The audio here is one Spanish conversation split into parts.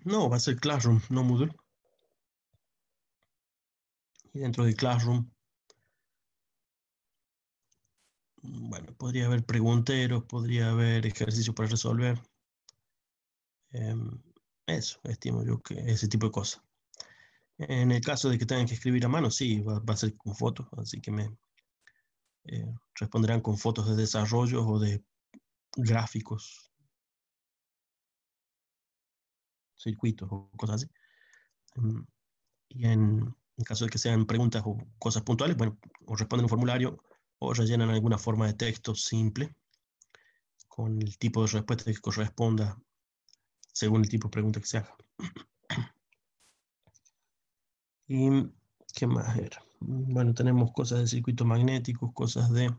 No, va a ser Classroom, no Moodle. Y dentro de Classroom, bueno, podría haber pregunteros, podría haber ejercicios para resolver. Em, Eso, estimo yo que ese tipo de cosas. En el caso de que tengan que escribir a mano, sí, va a ser con fotos, así que me responderán con fotos de desarrollo o de gráficos, circuitos o cosas así. Em, Y en caso de que sean preguntas o cosas puntuales, bueno, o responden un formulario o rellenan alguna forma de texto simple con el tipo de respuesta que corresponda según el tipo de pregunta que se haga. ¿Y qué más era? Bueno, tenemos cosas de circuitos magnéticos, cosas de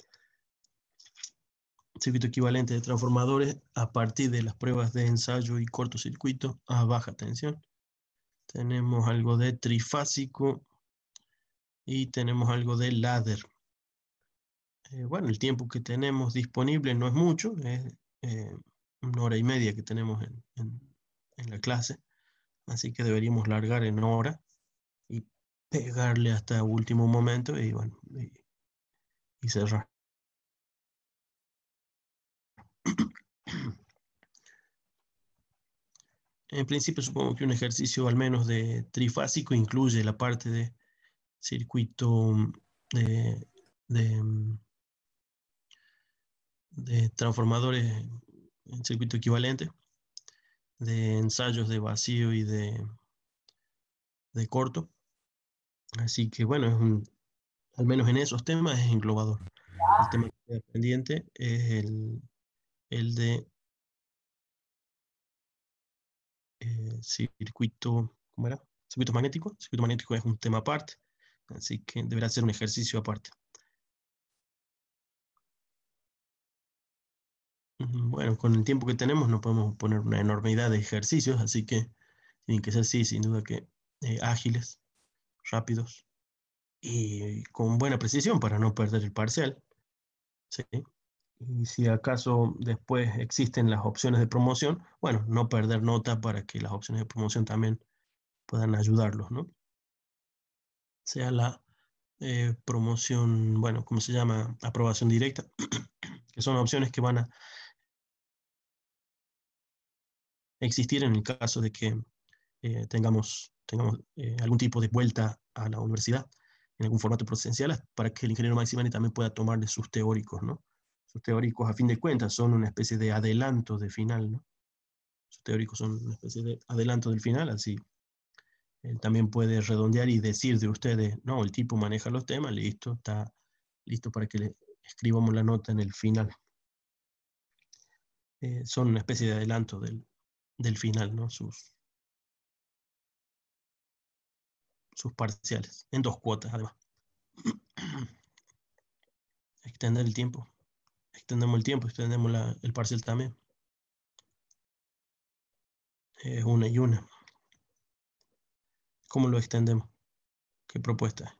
circuito equivalente de transformadores a partir de las pruebas de ensayo y cortocircuito a baja tensión. Tenemos algo de trifásico y tenemos algo de ladder. Bueno, el tiempo que tenemos disponible no es mucho, es 1 hora y media que tenemos en la clase, así que deberíamos largar en hora y pegarle hasta último momento y bueno, y cerrar. En principio supongo que un ejercicio al menos de trifásico incluye la parte de circuito de, de, de transformadores en circuito equivalente, de ensayos de vacío y de corto. Así que bueno, al menos en esos temas es englobador. El tema que queda pendiente es el de circuito, ¿cómo era? Circuito magnético. Circuito magnético es un tema aparte, así que deberá ser un ejercicio aparte. Bueno, con el tiempo que tenemos no podemos poner una enormidad de ejercicios, así que tienen que ser, sí, sin duda que ágiles, rápidos y con buena precisión para no perder el parcial, ¿sí? Y si acaso después existen las opciones de promoción, bueno, no perder nota para que las opciones de promoción también puedan ayudarlos, ¿no? Sea la promoción, bueno, ¿cómo se llama? Aprobación directa, que son opciones que van a existir en el caso de que tengamos algún tipo de vuelta a la universidad en algún formato presencial para que el ingeniero Maximani también pueda tomar de sus teóricos, ¿no? Sus teóricos, a fin de cuentas, son una especie de adelanto de final, ¿no? Sus teóricos son una especie de adelanto del final, así él también puede redondear y decir de ustedes, no, el tipo maneja los temas, listo, está listo para que le escribamos la nota en el final. Son una especie de adelanto del final, ¿no? Sus parciales, en 2 cuotas además. Extender el tiempo, extendemos el tiempo, extendemos el parcial también. Es una y una. ¿Cómo lo extendemos? ¿Qué propuesta?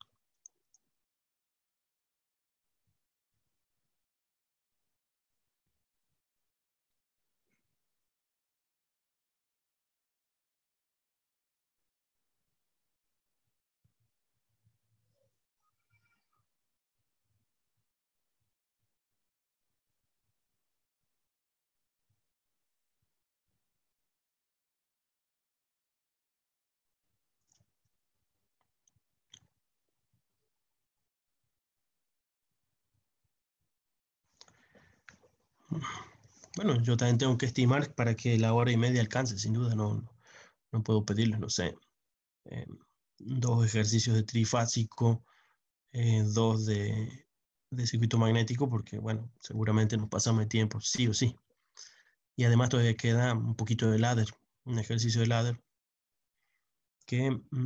Bueno, yo también tengo que estimar para que la 1 hora y media alcance, sin duda, no puedo pedirles, no sé, eh, 2 ejercicios de trifásico, 2 de circuito magnético, porque, bueno, seguramente nos pasamos de tiempo, sí o sí. Y además todavía queda un poquito de ladder, un ejercicio de ladder que,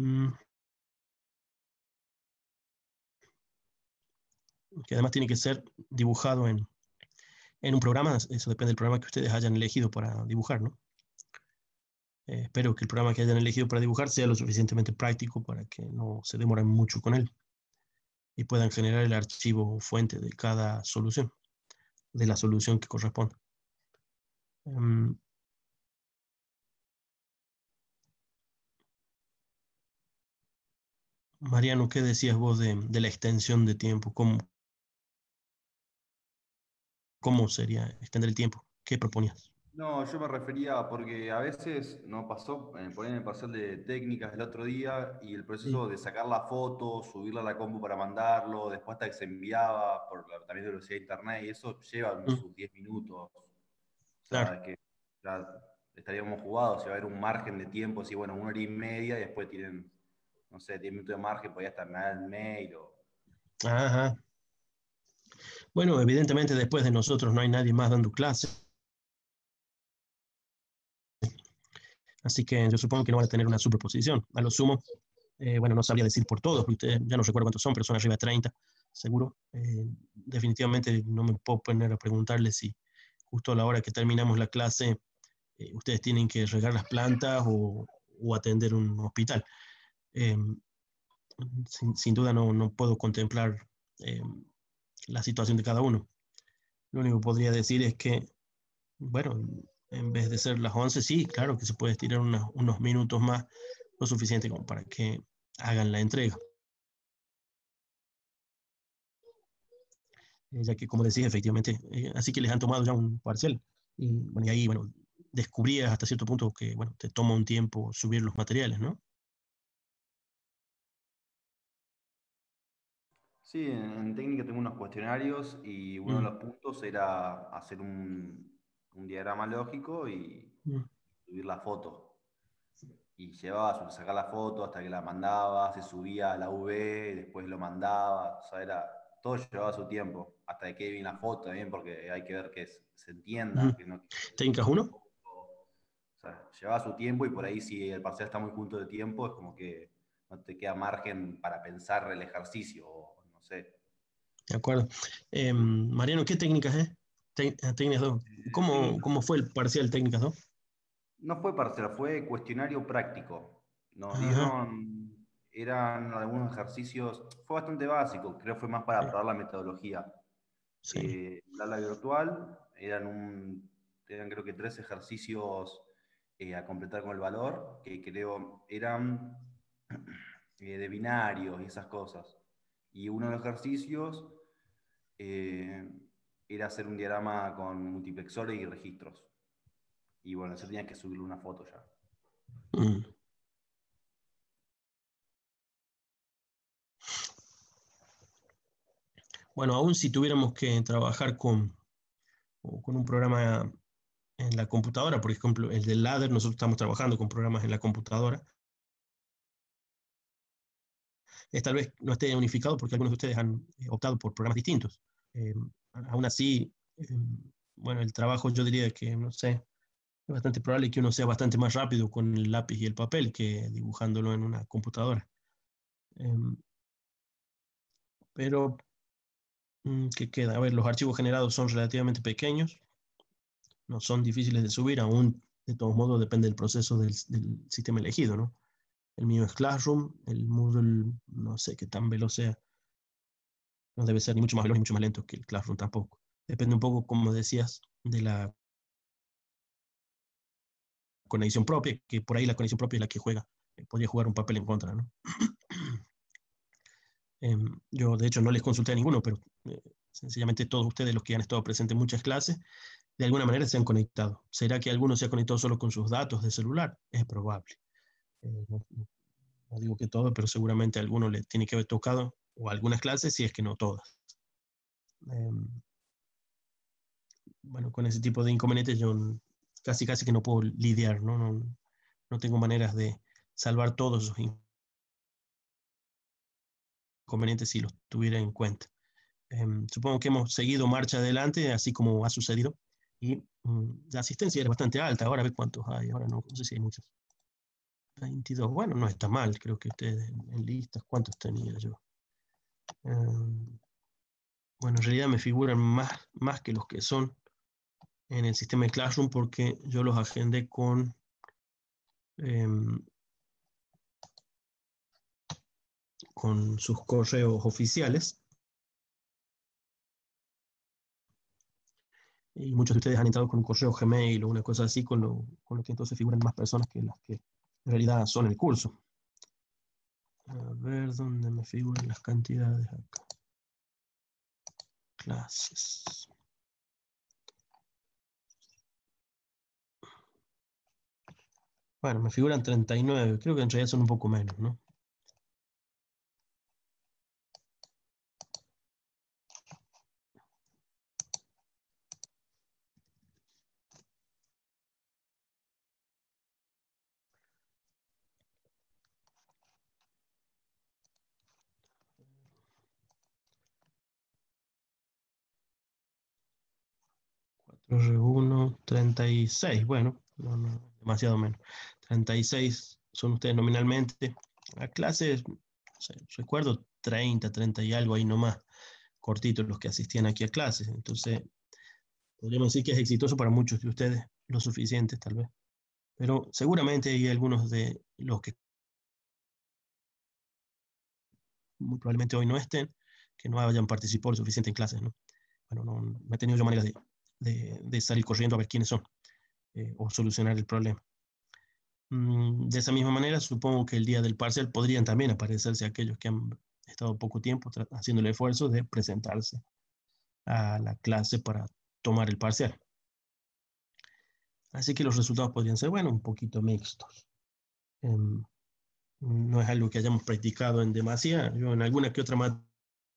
que además tiene que ser dibujado en un programa, eso depende del programa que ustedes hayan elegido para dibujar, ¿no? Espero que el programa que hayan elegido para dibujar sea lo suficientemente práctico para que no se demoren mucho con él y puedan generar el archivo fuente de cada solución, de la solución que corresponda. Um, Mariano, ¿qué decías vos de la extensión de tiempo? ¿Cómo sería extender el tiempo? ¿Qué proponías? No, yo me refería porque a veces no pasó, poner en el parcial de técnicas el otro día y el Sí. proceso de sacar la foto, subirla a la compu para mandarlo, después hasta que se enviaba por la también velocidad de internet y eso lleva Mm, sus 10 minutos. O sea, claro. es que ya estaríamos jugados, si va a haber un margen de tiempo, si bueno, 1 hora y media y después tienen, no sé, 10 minutos de margen, podía estar nada el mail o... Ajá. Bueno, evidentemente después de nosotros no hay nadie más dando clases, así que yo supongo que no van a tener una superposición. A lo sumo, bueno, no sabría decir por todos, porque ya no recuerdo cuántos son, pero son arriba de 30, seguro. Definitivamente no me puedo poner a preguntarle si justo a la hora que terminamos la clase ustedes tienen que regar las plantas o atender un hospital. Eh, sin duda no puedo contemplar eh, la situación de cada uno. Lo único que podría decir es que, bueno, en vez de ser las 11, sí, claro que se puede estirar unos minutos más, lo suficiente como para que hagan la entrega. Ya que, como decía, efectivamente, así que les han tomado ya un parcial. Y, bueno, y ahí, bueno, descubrías hasta cierto punto que, bueno, te toma un tiempo subir los materiales, ¿no? Sí, en técnica tengo unos cuestionarios y uno de Mm, los puntos era hacer un diagrama lógico y mm, subir la foto. Y llevaba a sacar la foto hasta que la mandaba, se subía a la UV, después lo mandaba, o sea, todo llevaba su tiempo, hasta que quede bien la foto también, porque hay que ver que se entienda, mm. que no ¿Técnicas uno? o sea, llevaba su tiempo y por ahí si el parcial está muy junto de tiempo, es como que no te queda margen para pensar el ejercicio, o no sé. De acuerdo. Mariano, ¿qué técnicas es? Técnicas 2. ¿Cómo fue el parcial técnicas 2? No fue parcial, fue cuestionario práctico. Nos Ajá, dieron, eran algunos ejercicios, fue bastante básico, creo que fue más para sí, probar la metodología. sí. El aula virtual eran creo que 3 ejercicios a completar con el valor, que creo eran de binarios y esas cosas. Y uno de los ejercicios eh, era hacer un diagrama con multiplexores y registros. Y bueno, eso tenía que subirle una foto ya. Mm. Bueno, aún si tuviéramos que trabajar con un programa en la computadora, por ejemplo, el del ladder, nosotros estamos trabajando con programas en la computadora, tal vez no esté unificado porque algunos de ustedes han optado por programas distintos. Eh, Aún así, bueno, el trabajo yo diría que, no sé, es bastante probable que uno sea bastante más rápido con el lápiz y el papel que dibujándolo en una computadora. Em, pero, ¿qué queda? A ver, los archivos generados son relativamente pequeños, no son difíciles de subir, aún de todos modos depende del proceso del sistema elegido, ¿no? El mío es Classroom, el Moodle no sé qué tan veloz sea, no debe ser ni mucho más veloz ni mucho más lento que el Classroom tampoco. Depende un poco, como decías, de la conexión propia, que por ahí la conexión propia es la que juega, podría jugar un papel en contra, ¿no? Yo, de hecho, no les consulté a ninguno, pero sencillamente todos ustedes, los que han estado presentes en muchas clases, de alguna manera se han conectado. ¿Será que alguno se ha conectado solo con sus datos de celular? Es probable. No digo que todo, pero seguramente a alguno le tiene que haber tocado, o algunas clases, si es que no todas. Eh, bueno, con ese tipo de inconvenientes yo casi que no puedo lidiar, ¿no? No tengo maneras de salvar todos esos inconvenientes si los tuviera en cuenta. Supongo que hemos seguido marcha adelante, así como ha sucedido, y la asistencia era bastante alta. Ahora a ver cuántos hay, ahora no sé si hay muchos. 22, bueno, no está mal, creo que ustedes en listas, ¿cuántos tenía yo? Um, bueno, en realidad me figuran más que los que son en el sistema de Classroom porque yo los agendé um, con sus correos oficiales y muchos de ustedes han entrado con un correo Gmail o una cosa así, con lo que entonces figuran más personas que las que en realidad son el curso. A ver dónde me figuran las cantidades acá. Clases. Bueno, me figuran 39. Creo que en realidad son un poco menos, ¿no? R1, 36. Bueno, no, demasiado menos. 36 son ustedes nominalmente. A clases, no sé, recuerdo 30 y algo ahí nomás, cortitos los que asistían aquí a clases. Entonces, podríamos decir que es exitoso para muchos de ustedes, lo suficiente tal vez. Pero seguramente hay algunos de los que muy probablemente hoy no estén, que no hayan participado lo suficiente en clases, ¿no? Bueno, no he tenido yo manera de salir corriendo a ver quiénes son o solucionar el problema. De esa misma manera, supongo que el día del parcial podrían también aparecerse aquellos que han estado poco tiempo haciendo el esfuerzo de presentarse a la clase para tomar el parcial. Así que los resultados podrían ser, bueno, un poquito mixtos. No es algo que hayamos practicado en demasía. Yo en alguna que otra materia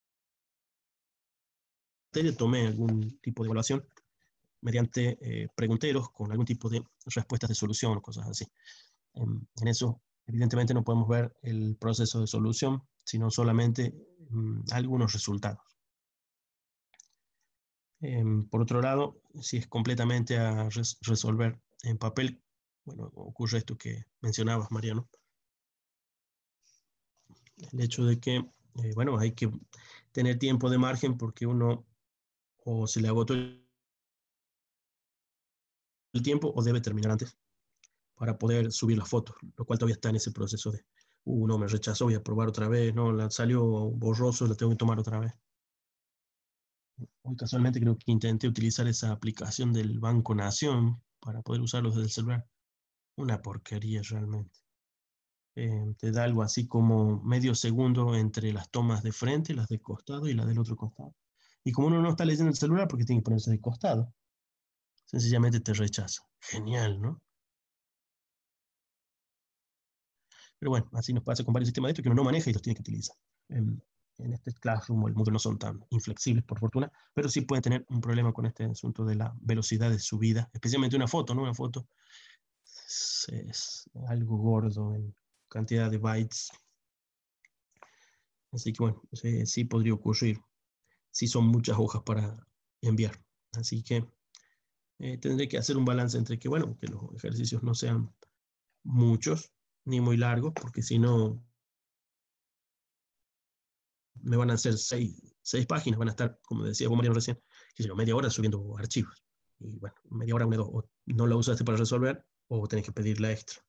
tomé algún tipo de evaluación mediante pregunteros con algún tipo de respuestas de solución o cosas así. En eso, evidentemente, no podemos ver el proceso de solución, sino solamente algunos resultados. Por otro lado, si es completamente a resolver en papel, bueno, ocurre esto que mencionabas, Mariano, el hecho de que, bueno, hay que tener tiempo de margen porque uno o se le agotó el tiempo o debe terminar antes para poder subir las fotos, lo cual todavía está en ese proceso de, no, me rechazó, voy a probar otra vez, no, salió borroso, la tengo que tomar otra vez. Hoy casualmente creo que intenté utilizar esa aplicación del Banco Nación para poder usarlos desde el celular. Una porquería realmente. Te da algo así como medio segundo entre las tomas de frente, las de costado y las del otro costado. Y como uno no está leyendo el celular porque tiene que ponerse de costado, sencillamente te rechaza. Genial, ¿no? Pero bueno, así nos pasa con varios sistemas de estos que uno no maneja y los tiene que utilizar. En este Classroom o el Moodle no son tan inflexibles, por fortuna, pero sí pueden tener un problema con este asunto de la velocidad de subida, especialmente una foto, ¿no? Una foto es algo gordo en cantidad de bytes. Así que bueno, sí podría ocurrir. Sí son muchas hojas para enviar. Así que tendré que hacer un balance entre que, bueno, que los ejercicios no sean muchos ni muy largos, porque si no, me van a hacer seis páginas, van a estar, como decía vos, Mariano, recién, que yo, media hora subiendo archivos. Y bueno, media hora, dos, o no la usaste para resolver, o tenés que pedir la extra.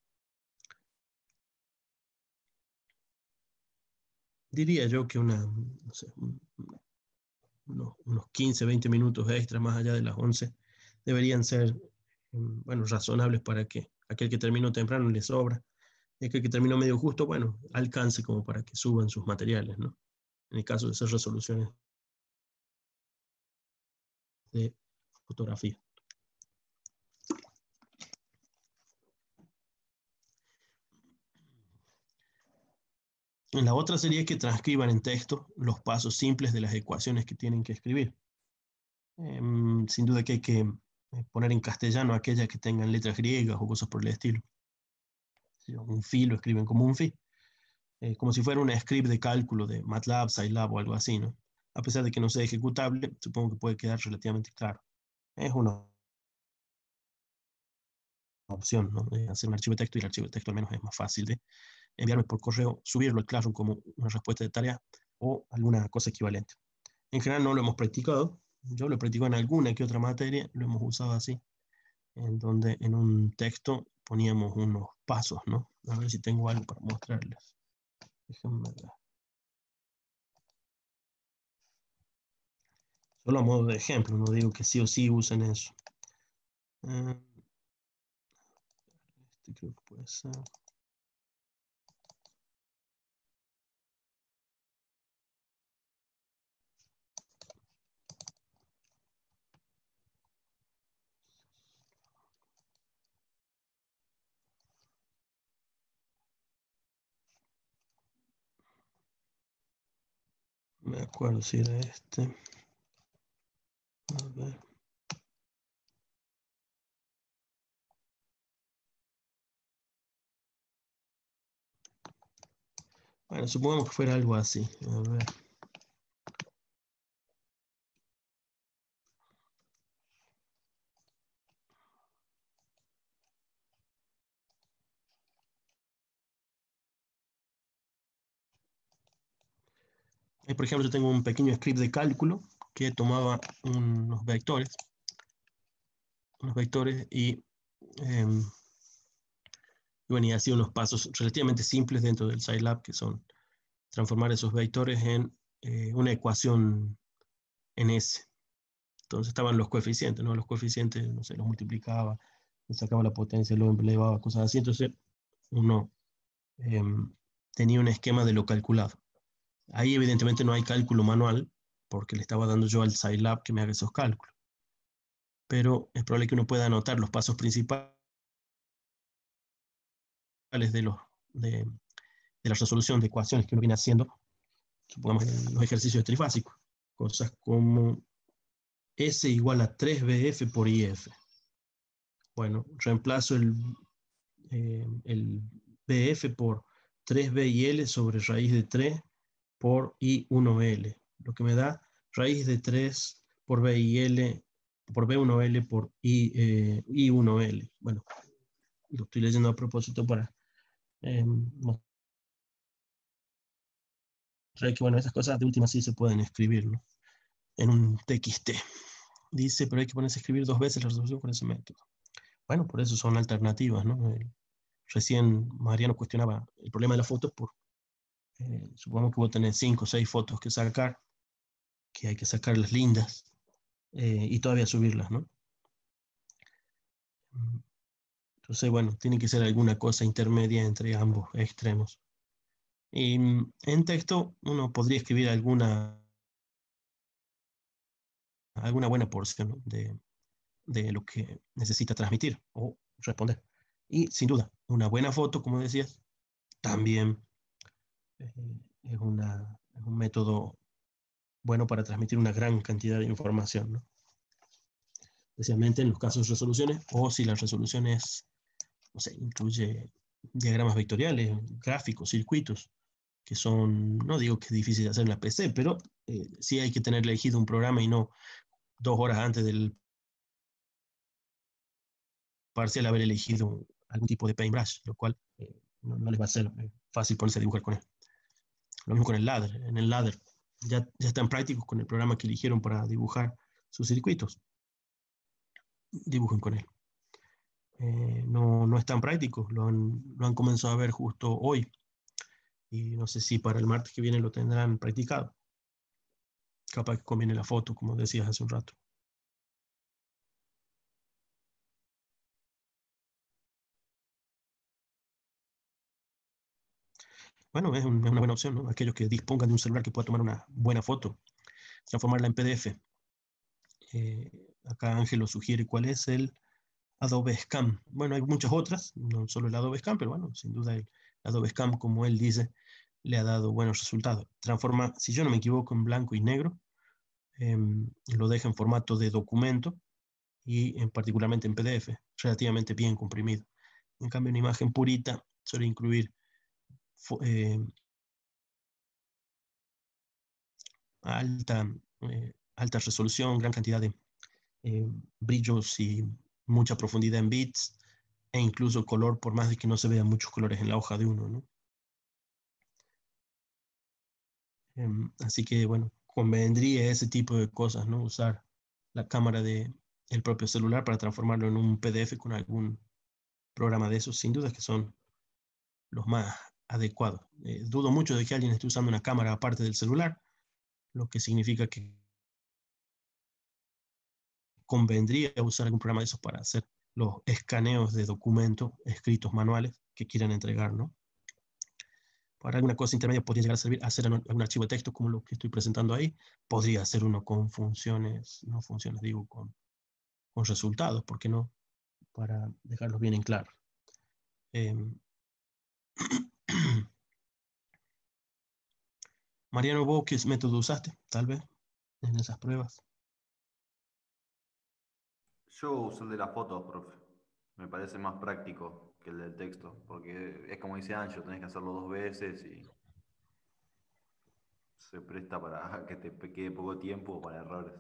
Diría yo que no sé, unos 15, 20 minutos extra más allá de las 11 deberían ser, bueno, razonables para que aquel que terminó temprano le sobra, y aquel que terminó medio justo, bueno, alcance como para que suban sus materiales, ¿no? En el caso de hacer resoluciones de fotografía. La otra sería que transcriban en texto los pasos simples de las ecuaciones que tienen que escribir. Sin duda que hay que poner en castellano aquellas que tengan letras griegas o cosas por el estilo. Si un phi lo escriben como un phi, como si fuera un script de cálculo de MATLAB, Scilab o algo así, ¿no? A pesar de que no sea ejecutable, supongo que puede quedar relativamente claro. Es una opción, ¿no? De hacer un archivo de texto y el archivo de texto al menos es más fácil de enviarme por correo, subirlo al Classroom como una respuesta de tarea o alguna cosa equivalente. En general no lo hemos practicado, yo lo practico en alguna que otra materia, lo hemos usado así, en donde en un texto poníamos unos pasos, ¿no? A ver si tengo algo para mostrarles. Déjenme ver. Solo a modo de ejemplo, no digo que sí o sí usen eso. Este creo que puede ser. me acuerdo si era este. A ver. Bueno, supongamos que fuera algo así. A ver. Por ejemplo, yo tengo un pequeño script de cálculo que tomaba unos vectores y bueno, y hacía unos pasos relativamente simples dentro del Scilab, que son transformar esos vectores en una ecuación en S. Entonces estaban los coeficientes, ¿no? Los coeficientes, no sé, los multiplicaba, le sacaba la potencia, lo elevaba, cosas así. Entonces uno eh, tenía un esquema de lo calculado. Ahí evidentemente no hay cálculo manual, porque le estaba dando yo al Scilab que me haga esos cálculos. Pero es probable que uno pueda anotar los pasos principales de, los, de, de la resolución de ecuaciones que uno viene haciendo, supongamos los ejercicios trifásicos, cosas como S igual a 3BF por IF. Bueno, reemplazo el BF por 3B y L sobre raíz de 3 por I1L, lo que me da raíz de 3 por B y L por B1L por I1L. Bueno, lo estoy leyendo a propósito para mostrar que, bueno, esas cosas de última sí se pueden escribir, ¿no? En un TXT. Dice, pero hay que ponerse a escribir 2 veces la resolución con ese método. Bueno, por eso son alternativas, ¿no? Recién Mariano cuestionaba el problema de las fotos por, supongamos que vos tenés 5 o 6 fotos que sacar, que hay que sacarlas lindas y todavía subirlas, ¿no? Entonces, bueno, tiene que ser alguna cosa intermedia entre ambos extremos. Y en texto uno podría escribir alguna buena porción, ¿no? de lo que necesita transmitir o responder. Y sin duda, una buena foto, como decías, también eh, es un método bueno para transmitir una gran cantidad de información, ¿no? Especialmente en los casos de resoluciones o si la resolución es, no sé, incluye diagramas vectoriales, gráficos, circuitos, que son, no digo que es difícil de hacer en la PC, pero sí hay que tener elegido un programa y no 2 horas antes del parcial haber elegido algún tipo de paintbrush, lo cual no les va a ser fácil ponerse a dibujar con él. Lo mismo con el ladder. En el ladder ya están prácticos con el programa que eligieron para dibujar sus circuitos. Dibujen con él. No es tan práctico, lo han comenzado a ver justo hoy y no sé si para el martes que viene lo tendrán practicado. Capaz que conviene la foto, como decías hace un rato. Bueno, es una buena opción, ¿no? Aquellos que dispongan de un celular que pueda tomar una buena foto, transformarla en PDF. Acá Ángel lo sugiere cuál es el Adobe Scam. Bueno, hay muchas otras, no solo el Adobe Scam, pero bueno, sin duda el Adobe Scam, como él dice, le ha dado buenos resultados. Transforma, si yo no me equivoco, en blanco y negro, lo deja en formato de documento y particularmente en PDF, relativamente bien comprimido. En cambio, una imagen purita suele incluir eh, alta, alta resolución, gran cantidad de brillos y mucha profundidad en bits e incluso color, por más de que no se vean muchos colores en la hoja de uno, ¿no? Así que, bueno, convendría ese tipo de cosas, ¿no? Usar la cámara de el propio celular para transformarlo en un PDF con algún programa de esos, sin duda que son los más adecuados. Dudo mucho de que alguien esté usando una cámara aparte del celular, lo que significa que convendría usar algún programa de esos para hacer los escaneos de documentos escritos manuales que quieran entregar, ¿no? Para alguna cosa intermedia podría llegar a servir hacer algún archivo de texto como lo que estoy presentando ahí. Podría hacer uno con funciones, no funciones, digo, con resultados, ¿por qué no? Para dejarlos bien en claro. Eh, Mariano, ¿vos qué método usaste, tal vez, en esas pruebas? Yo uso el de las fotos, profe. Me parece más práctico que el del texto, porque es como dice Ancho, tenés que hacerlo 2 veces y se presta para que te quede poco tiempo para errores.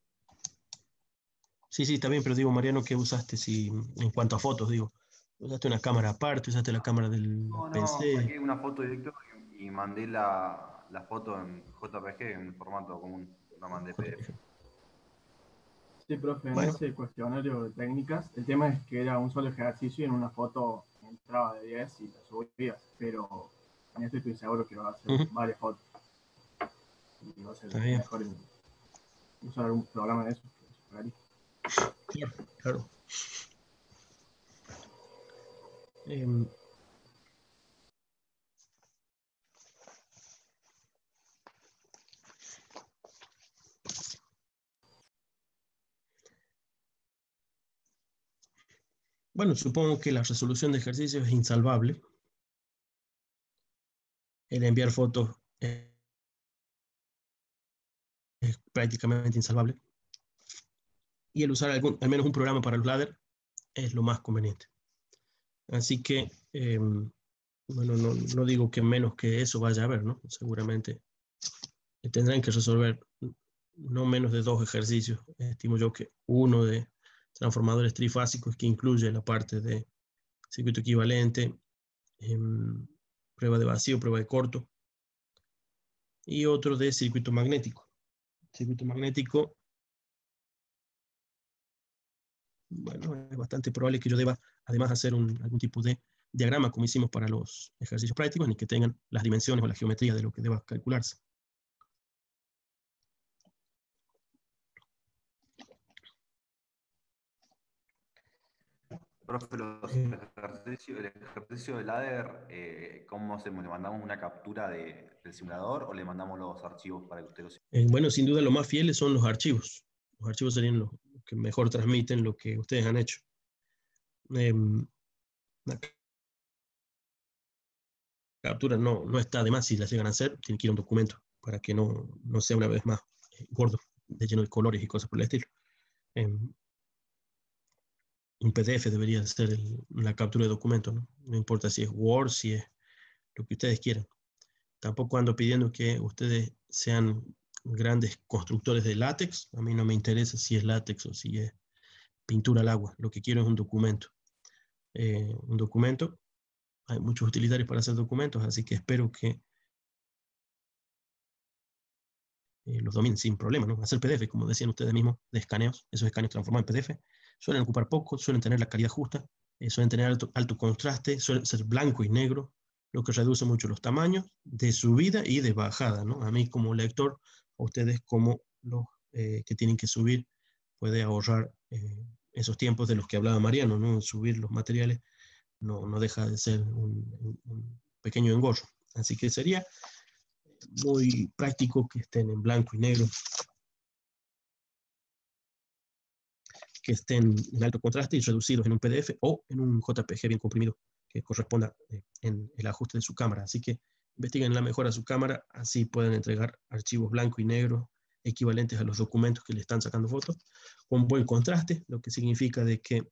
Sí, sí, está bien, pero digo, Mariano, ¿qué usaste si, en cuanto a fotos, digo? ¿Usaste una cámara aparte? ¿Usaste la cámara del No, no, PC? saqué una foto directo y mandé la foto en JPG, en formato común. No mandé PDF. JPG. Sí, profe, en Bueno, ese cuestionario de técnicas, el tema es que era un solo ejercicio y en una foto entraba de 10 y la subías, pero en este estoy seguro que va a ser ujú, varias fotos y va a ser está bien, mejor usar algún programa de eso. claro, claro. Em, bueno, supongo que la resolución de ejercicios es insalvable. El enviar fotos es prácticamente insalvable. Y el usar al menos un programa para los ladder es lo más conveniente. Así que, bueno, no digo que menos que eso vaya a haber, ¿no? Seguramente tendrán que resolver no menos de 2 ejercicios. Estimo yo que uno de transformadores trifásicos que incluye la parte de circuito equivalente, prueba de vacío, prueba de corto, y otro de circuito magnético. Circuito magnético, bueno, es bastante probable que yo deba además hacer algún tipo de diagrama como hicimos para los ejercicios prácticos, en el que tengan las dimensiones o la geometría de lo que deba calcularse. Profe, Eh, el ejercicio de ladder, ¿cómo hacemos? ¿Le mandamos una captura del simulador o le mandamos los archivos para que usted los... bueno, sin duda lo más fieles son los archivos. Los archivos serían los que mejor transmiten lo que ustedes han hecho. Eh, la captura no está de más si la llegan a hacer, tiene que ir a un documento para que no sea una vez más gordo, de lleno de colores y cosas por el estilo. Eh, un PDF debería ser la captura de documento, ¿no? No importa si es Word, si es lo que ustedes quieran. Tampoco ando pidiendo que ustedes sean grandes constructores de látex. A mí no me interesa si es látex o si es pintura al agua. Lo que quiero es un documento. Un documento. Hay muchos utilitarios para hacer documentos, así que espero que los dominen sin problema, ¿no? Hacer PDF, como decían ustedes mismos, de escaneos, esos escaneos transformados en PDF, suelen ocupar poco, suelen tener la calidad justa, suelen tener alto contraste, suelen ser blanco y negro, lo que reduce mucho los tamaños de subida y de bajada, ¿no? A mí como lector, a ustedes como los que tienen que subir, puede ahorrar esos tiempos de los que hablaba Mariano, ¿no? Subir los materiales no deja de ser un pequeño engorro. Así que sería muy práctico que estén en blanco y negro, que estén en alto contraste y reducidos en un PDF o en un JPG bien comprimido que corresponda en el ajuste de su cámara. Así que investiguen la mejora de su cámara, así pueden entregar archivos blanco y negro equivalentes a los documentos que le están sacando fotos, con buen contraste, lo que significa de que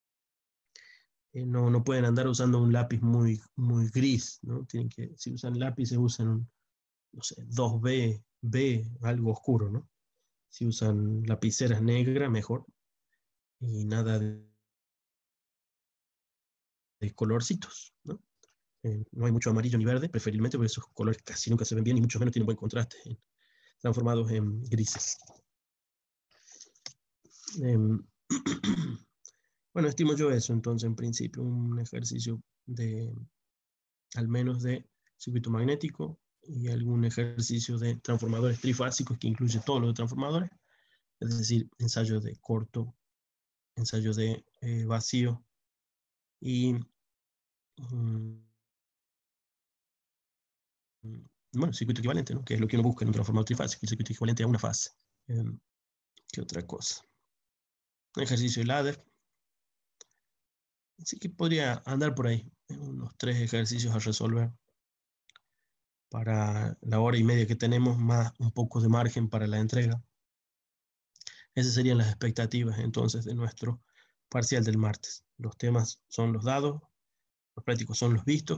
no pueden andar usando un lápiz muy gris, ¿no? Tienen que, si usan lápices, usan, no sé, 2B, B, algo oscuro, ¿no? Si usan lapiceras negras, mejor, y nada de colorcitos, ¿no? No hay mucho amarillo ni verde, preferiblemente, porque esos colores casi nunca se ven bien y mucho menos tienen buen contraste, transformados en grises. Bueno, estimo yo eso, entonces, en principio, un ejercicio de, al menos de circuito magnético y algún ejercicio de transformadores trifásicos que incluye todos los transformadores, es decir, ensayo de corto, ensayo de vacío y bueno, circuito equivalente, ¿no? Que es lo que uno busca en un transformador trifásico, el circuito equivalente a una fase. ¿Qué otra cosa? Un ejercicio de ladder. Así que podría andar por ahí, en unos 3 ejercicios a resolver. para la hora y media que tenemos, más un poco de margen para la entrega. Esas serían las expectativas entonces de nuestro parcial del martes. Los temas son los dados, los prácticos son los vistos.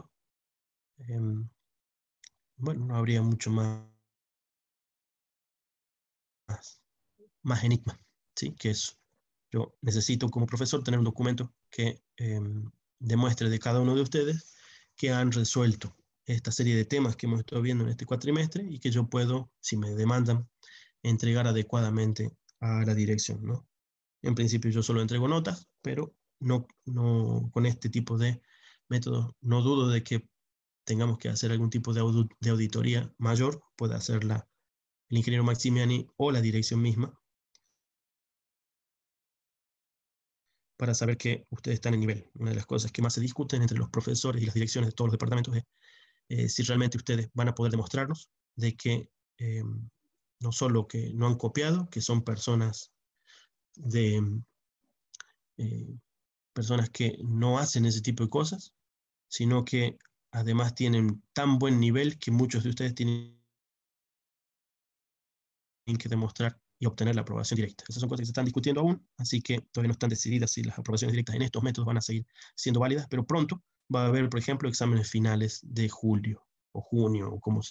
Bueno, no habría mucho más enigma, ¿sí? Que eso. Yo necesito como profesor tener un documento que demuestre de cada uno de ustedes que han resuelto esta serie de temas que hemos estado viendo en este cuatrimestre y que yo puedo, si me demandan, entregar adecuadamente a la dirección, ¿no? En principio yo solo entrego notas, pero no con este tipo de métodos no dudo de que tengamos que hacer algún tipo de auditoría mayor, puede hacerla el ingeniero Maximiani o la dirección misma, para saber que ustedes están en nivel. Una de las cosas que más se discuten entre los profesores y las direcciones de todos los departamentos es si realmente ustedes van a poder demostrarnos de que no solo que no han copiado, que son personas eh, personas que no hacen ese tipo de cosas, sino que además tienen tan buen nivel que muchos de ustedes tienen que demostrar y obtener la aprobación directa. Esas son cosas que se están discutiendo aún, así que todavía no están decididas si las aprobaciones directas en estos métodos van a seguir siendo válidas, pero pronto va a haber, por ejemplo, exámenes finales de julio o junio, o como se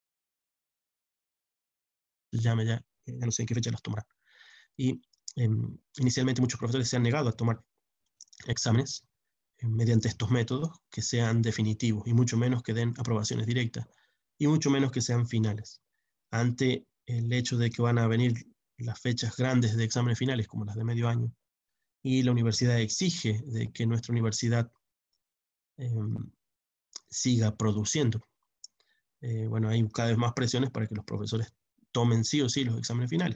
llame ya, ya no sé en qué fecha las tomarán. Y inicialmente muchos profesores se han negado a tomar exámenes mediante estos métodos que sean definitivos y mucho menos que den aprobaciones directas y mucho menos que sean finales. Ante el hecho de que van a venir las fechas grandes de exámenes finales como las de medio año y la universidad exige de que nuestra universidad eh, siga produciendo. Bueno, hay cada vez más presiones para que los profesores tomen sí o sí los exámenes finales.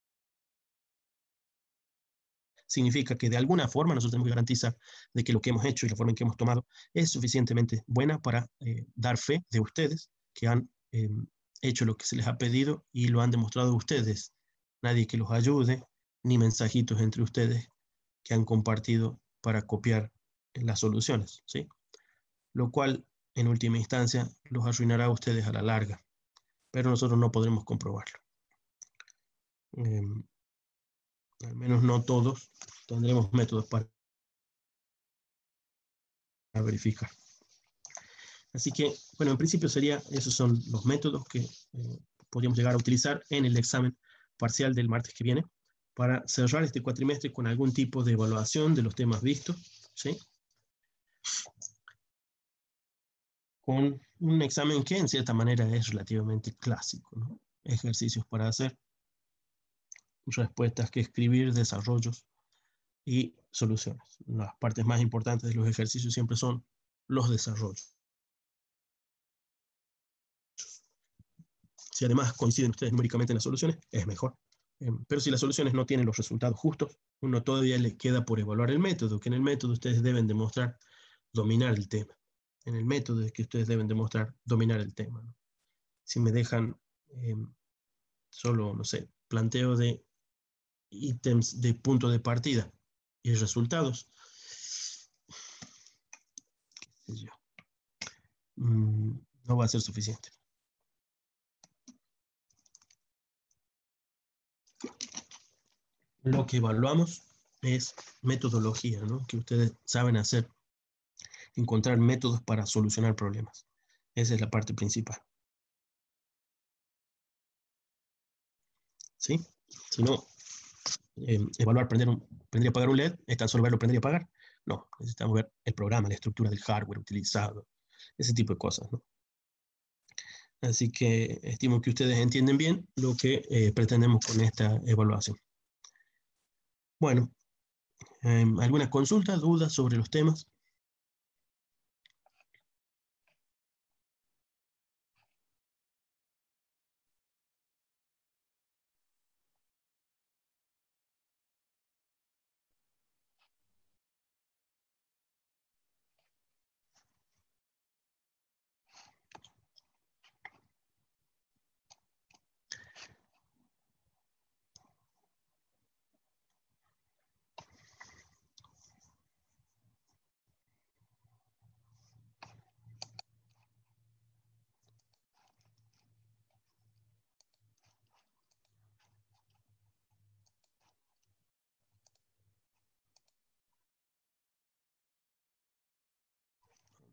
Significa que de alguna forma nosotros tenemos que garantizar de que lo que hemos hecho y la forma en que hemos tomado es suficientemente buena para dar fe de ustedes que han hecho lo que se les ha pedido y lo han demostrado ustedes. Nadie que los ayude, ni mensajitos entre ustedes que han compartido para copiar las soluciones, ¿sí? Lo cual, en última instancia, los arruinará a ustedes a la larga, pero nosotros no podremos comprobarlo. Al menos no todos tendremos métodos para verificar. Así que, bueno, en principio esos son los métodos que podríamos llegar a utilizar en el examen parcial del martes que viene para cerrar este cuatrimestre con algún tipo de evaluación de los temas vistos, ¿sí? Con un examen que en cierta manera es relativamente clásico, ¿no? Ejercicios para hacer, respuestas que escribir, desarrollos y soluciones. Las partes más importantes de los ejercicios siempre son los desarrollos. Si además coinciden ustedes numéricamente en las soluciones, es mejor. Pero si las soluciones no tienen los resultados justos, uno todavía le queda por evaluar el método, que en el método ustedes deben demostrar dominar el tema. En el método es que ustedes deben demostrar dominar el tema, ¿no? Si me dejan solo, no sé, planteo de ítems de punto de partida y resultados, no va a ser suficiente. Lo que evaluamos es metodología, ¿no? Que ustedes saben hacer, encontrar métodos para solucionar problemas. Esa es la parte principal. ¿Sí? Si no, evaluar, prender y apagar un LED, es tan solo verlo prender y apagar. No, necesitamos ver el programa, la estructura del hardware utilizado, ese tipo de cosas, ¿no? Así que estimo que ustedes entienden bien lo que pretendemos con esta evaluación. Bueno, ¿alguna consulta, dudas sobre los temas?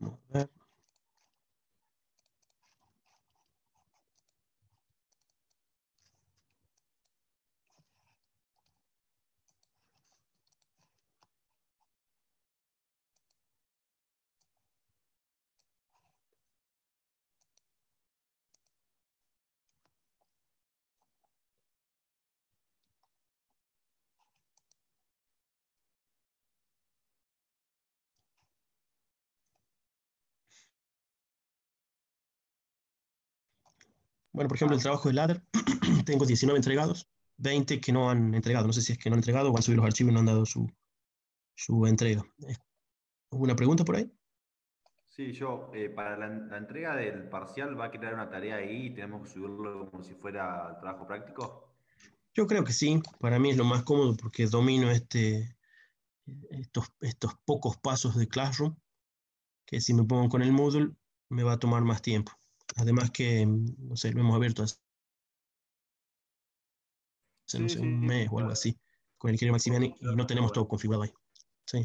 Vamos a ver. Bueno, por ejemplo, el trabajo de ladder, tengo 19 entregados, 20 que no han entregado. No sé si es que no han entregado o han subido los archivos y no han dado su entrega. ¿Alguna pregunta por ahí? Sí, yo, para la entrega del parcial va a crear una tarea ahí y tenemos que subirlo como si fuera trabajo práctico. Yo creo que sí. Para mí es lo más cómodo porque domino estos pocos pasos de Classroom, que si me pongo con el Moodle me va a tomar más tiempo. Además que, no sé, lo hemos abierto hace, no Sí, sé, sí, un mes o algo así, con el Kirill Maximiani y no tenemos todo configurado ahí. Sí.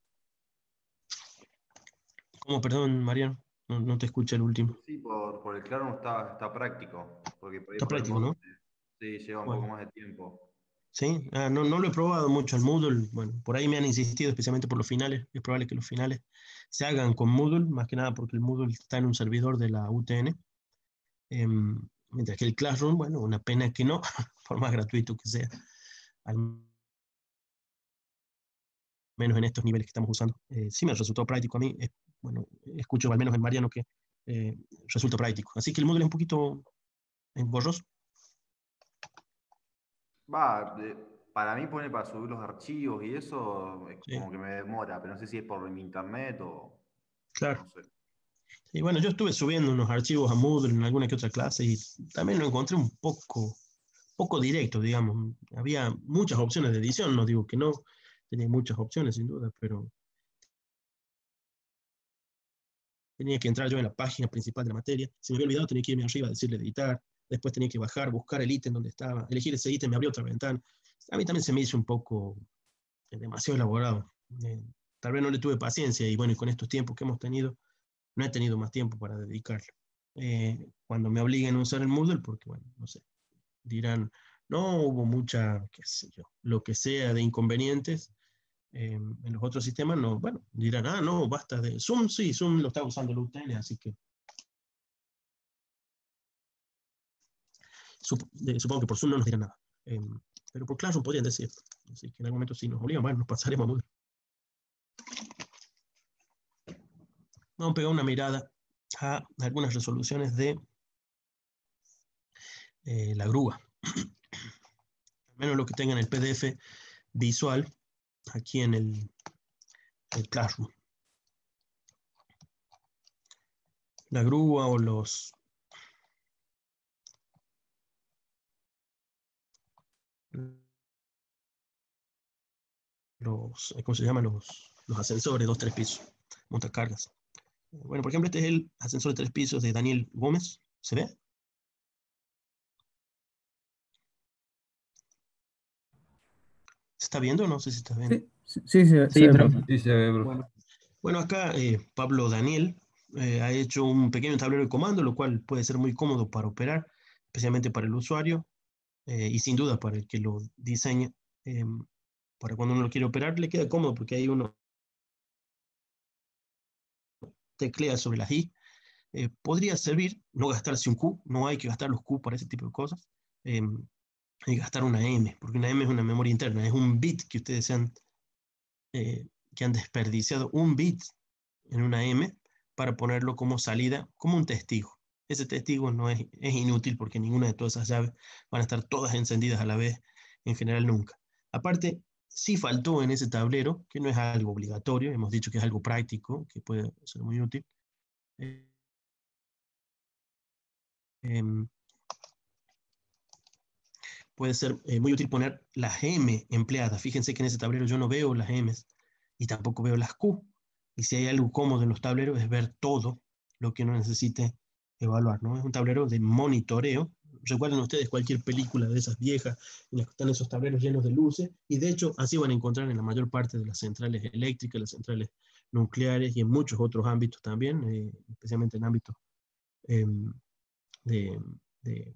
¿Cómo, perdón, Mariano? No te escuché el último. Sí, por el Claro está práctico, porque por ahí Está por el práctico, Moodle ¿no? sí lleva un poco Bueno, más de tiempo. sí. No lo he probado mucho el Moodle. Bueno, por ahí me han insistido, especialmente por los finales. Es probable que los finales se hagan con Moodle, más que nada porque el Moodle está en un servidor de la UTN. Mientras que el Classroom, bueno, una pena que no, por más gratuito que sea, al menos en estos niveles que estamos usando. Sí me resultó práctico a mí. Bueno, escucho al menos en Mariano que resulta práctico. Así que el Moodle es un poquito borroso. Va, para mí pone para subir los archivos y eso es Sí, como que me demora, pero no sé si es por mi internet o claro. no sé. Y bueno, yo estuve subiendo unos archivos a Moodle en alguna que otra clase y también lo encontré un poco directo, digamos. Había muchas opciones de edición, no digo que no, tenía muchas opciones sin duda, pero tenía que entrar yo en la página principal de la materia. Si me había olvidado, tenía que irme arriba, decirle editar, después tenía que bajar, buscar el ítem donde estaba, elegir ese ítem, me abrió otra ventana. A mí también se me hizo un poco demasiado elaborado. Eh, Tal vez no le tuve paciencia y bueno, y con estos tiempos que hemos tenido, no he tenido más tiempo para dedicarle. Cuando me obliguen a usar el Moodle, porque bueno, no sé, dirán, no hubo mucha, qué sé yo, lo que sea de inconvenientes. En los otros sistemas, no, bueno, dirán, no, basta de Zoom, sí, Zoom lo está usando la UTN, así que supongo que por Zoom no nos dirán nada. Pero por Classroom podrían decir. Así que en algún momento si nos obligan, bueno, nos pasaremos a Moodle. Vamos a pegar una mirada a algunas resoluciones de la grúa. Al menos lo que tengan el PDF visual aquí en el Classroom. La grúa o ¿cómo se llaman? Los ascensores, 2, 3 pisos, montacargas. Bueno, por ejemplo, este es el ascensor de 3 pisos de Daniel Gómez. ¿Se ve? ¿Se está viendo? No sé si está viendo. Sí, sí, se Sí, ve, profe, profe. sí se ve, profe. Bueno, bueno acá Pablo Daniel ha hecho un pequeño tablero de comando, lo cual puede ser muy cómodo para operar, especialmente para el usuario y sin duda para el que lo diseña. Eh, para cuando uno lo quiere operar, le queda cómodo porque ahí uno teclea sobre las I. Podría servir no gastarse un Q, no hay que gastar los Q para ese tipo de cosas. Eh, Hay que gastar una M, porque una M es una memoria interna, es un bit que ustedes que han desperdiciado un bit en una M para ponerlo como salida, como un testigo. Ese testigo no es inútil porque ninguna de todas esas llaves van a estar todas encendidas a la vez, en general nunca. Aparte, sí faltó en ese tablero, que no es algo obligatorio, hemos dicho que es algo práctico, que puede ser muy útil. Em, Puede ser muy útil poner las M empleadas. Fíjense que en ese tablero yo no veo las M's y tampoco veo las Q. Y si hay algo cómodo en los tableros es ver todo lo que uno necesite evaluar, ¿no? Es un tablero de monitoreo. Recuerden ustedes cualquier película de esas viejas en las que están esos tableros llenos de luces y de hecho así van a encontrar en la mayor parte de las centrales eléctricas, las centrales nucleares y en muchos otros ámbitos también, especialmente en ámbitos de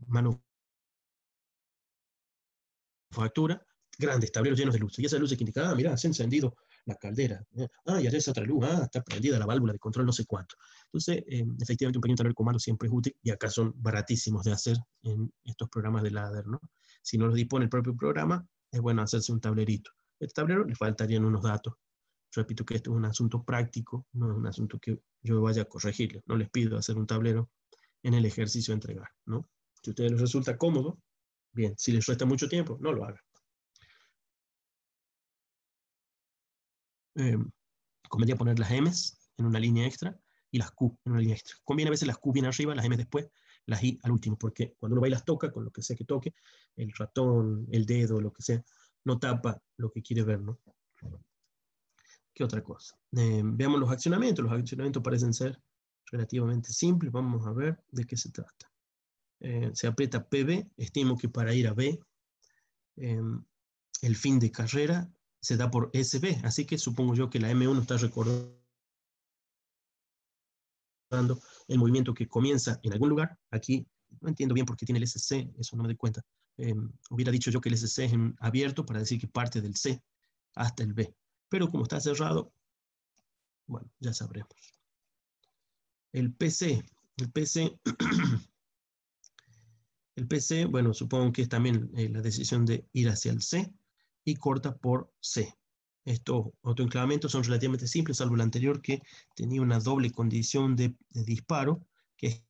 manufactura, grandes tableros llenos de luces. Y esa luz que indica, mira, se ha encendido la caldera. Y allá esa otra luz, está prendida la válvula de control, no sé cuánto. Entonces, efectivamente, un pequeño tablero de comando siempre es útil y acá son baratísimos de hacer en estos programas de ladder, ¿no? Si no los dispone el propio programa, es bueno hacerse un tablerito. Este tablero le faltarían unos datos. Repito que esto es un asunto práctico, no es un asunto que yo vaya a corregirle. No les pido hacer un tablero en el ejercicio de entregar, ¿no? Si a ustedes les resulta cómodo, bien. Si les resta mucho tiempo, no lo hagan. Convendría poner las M's en una línea extra y las Q en una línea extra. Conviene a veces las Q bien arriba, las M después, las I al último, porque cuando uno va y las toca, con lo que sea que toque, el ratón, el dedo, lo que sea, no tapa lo que quiere ver, ¿no? ¿Qué otra cosa? Veamos los accionamientos. Los accionamientos parecen ser relativamente simples. Vamos a ver de qué se trata. Se aprieta PB, estimo que para ir a B, el fin de carrera se da por SB, así que supongo yo que la M1 está recordando el movimiento que comienza en algún lugar. Aquí no entiendo bien por qué tiene el SC, eso no me doy cuenta. Hubiera dicho yo que el SC es abierto para decir que parte del C hasta el B, pero como está cerrado, bueno, ya sabremos. El PC, el PC, bueno, supongo que es también la decisión de ir hacia el C y corta por C. Estos autoenclavamientos son relativamente simples, salvo el anterior que tenía una doble condición de disparo, que es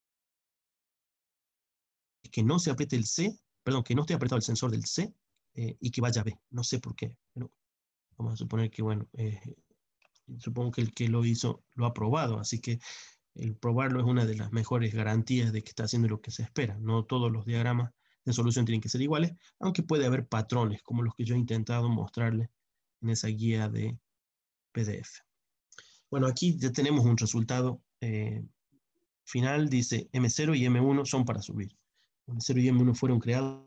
que no se apriete el C, perdón, que no esté apretado el sensor del C y que vaya a B. No sé por qué, pero vamos a suponer que, bueno, supongo que el que lo hizo lo ha probado, así que el probarlo es una de las mejores garantías de que está haciendo lo que se espera. No todos los diagramas de solución tienen que ser iguales, aunque puede haber patrones, como los que yo he intentado mostrarles en esa guía de PDF. Bueno, aquí ya tenemos un resultado final, dice M0 y M1 son para subir. M0 y M1 fueron creados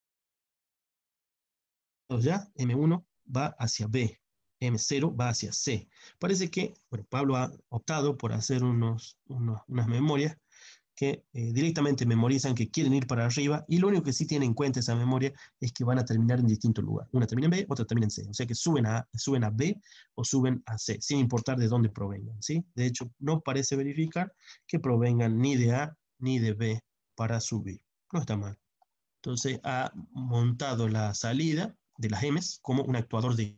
ya, M1 va hacia B, M0 va hacia C. Parece que, bueno, Pablo ha optado por hacer unas memorias que directamente memorizan que quieren ir para arriba y lo único que sí tiene en cuenta esa memoria es que van a terminar en distintos lugares. Una termina en B, otra termina en C. O sea que suben a B o suben a C, sin importar de dónde provengan, ¿sí? De hecho, no parece verificar que provengan ni de A ni de B para subir. No está mal. Entonces ha montado la salida de las M's como un actuador de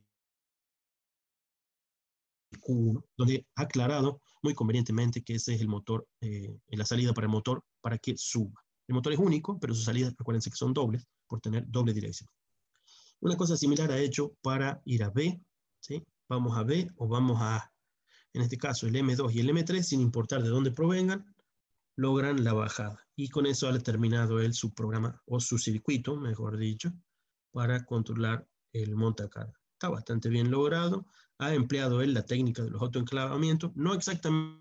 Q1, donde ha aclarado muy convenientemente que ese es el motor, la salida para el motor para que suba. El motor es único, pero sus salidas, acuérdense que son dobles, por tener doble dirección. Una cosa similar ha hecho para ir a B, ¿sí? Vamos a B o vamos a A. En este caso, el M2 y el M3, sin importar de dónde provengan, logran la bajada. Y con eso ha terminado él su programa, o su circuito, mejor dicho, para controlar el montacarga. Está bastante bien logrado. Ha empleado él la técnica de los autoenclavamientos, no exactamente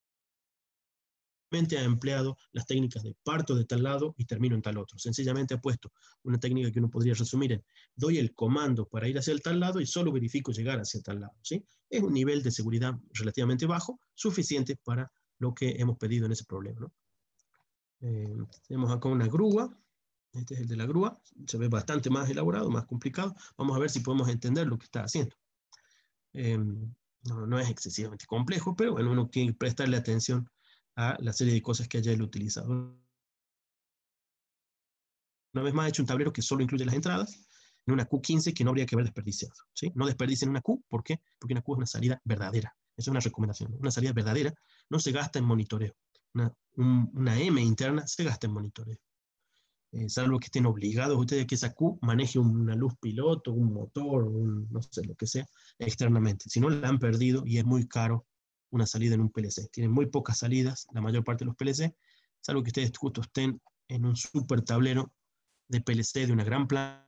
ha empleado las técnicas de parto de tal lado y termino en tal otro. Sencillamente ha puesto una técnica que uno podría resumir en doy el comando para ir hacia el tal lado y solo verifico llegar hacia tal lado, ¿sí? Es un nivel de seguridad relativamente bajo, suficiente para lo que hemos pedido en ese problema, ¿no? Tenemos acá una grúa. Este es el de la grúa. Se ve bastante más elaborado, más complicado. Vamos a ver si podemos entender lo que está haciendo. No es excesivamente complejo, pero bueno, uno tiene que prestarle atención a la serie de cosas que haya él utilizado. Una vez más, he hecho un tablero que solo incluye las entradas en una Q15 que no habría que haber desperdiciado, ¿sí? No desperdicien una Q, ¿por qué? Porque una Q es una salida verdadera. Esa es una recomendación, ¿no? Una salida verdadera no se gasta en monitoreo. Una M interna se gasta en monitoreo. Salvo que estén obligados ustedes a que esa Q maneje una luz piloto, un motor, no sé, lo que sea, externamente. Si no, la han perdido y es muy caro una salida en un PLC. Tienen muy pocas salidas, la mayor parte de los PLC, salvo que ustedes justo estén en un super tablero de PLC de una gran planta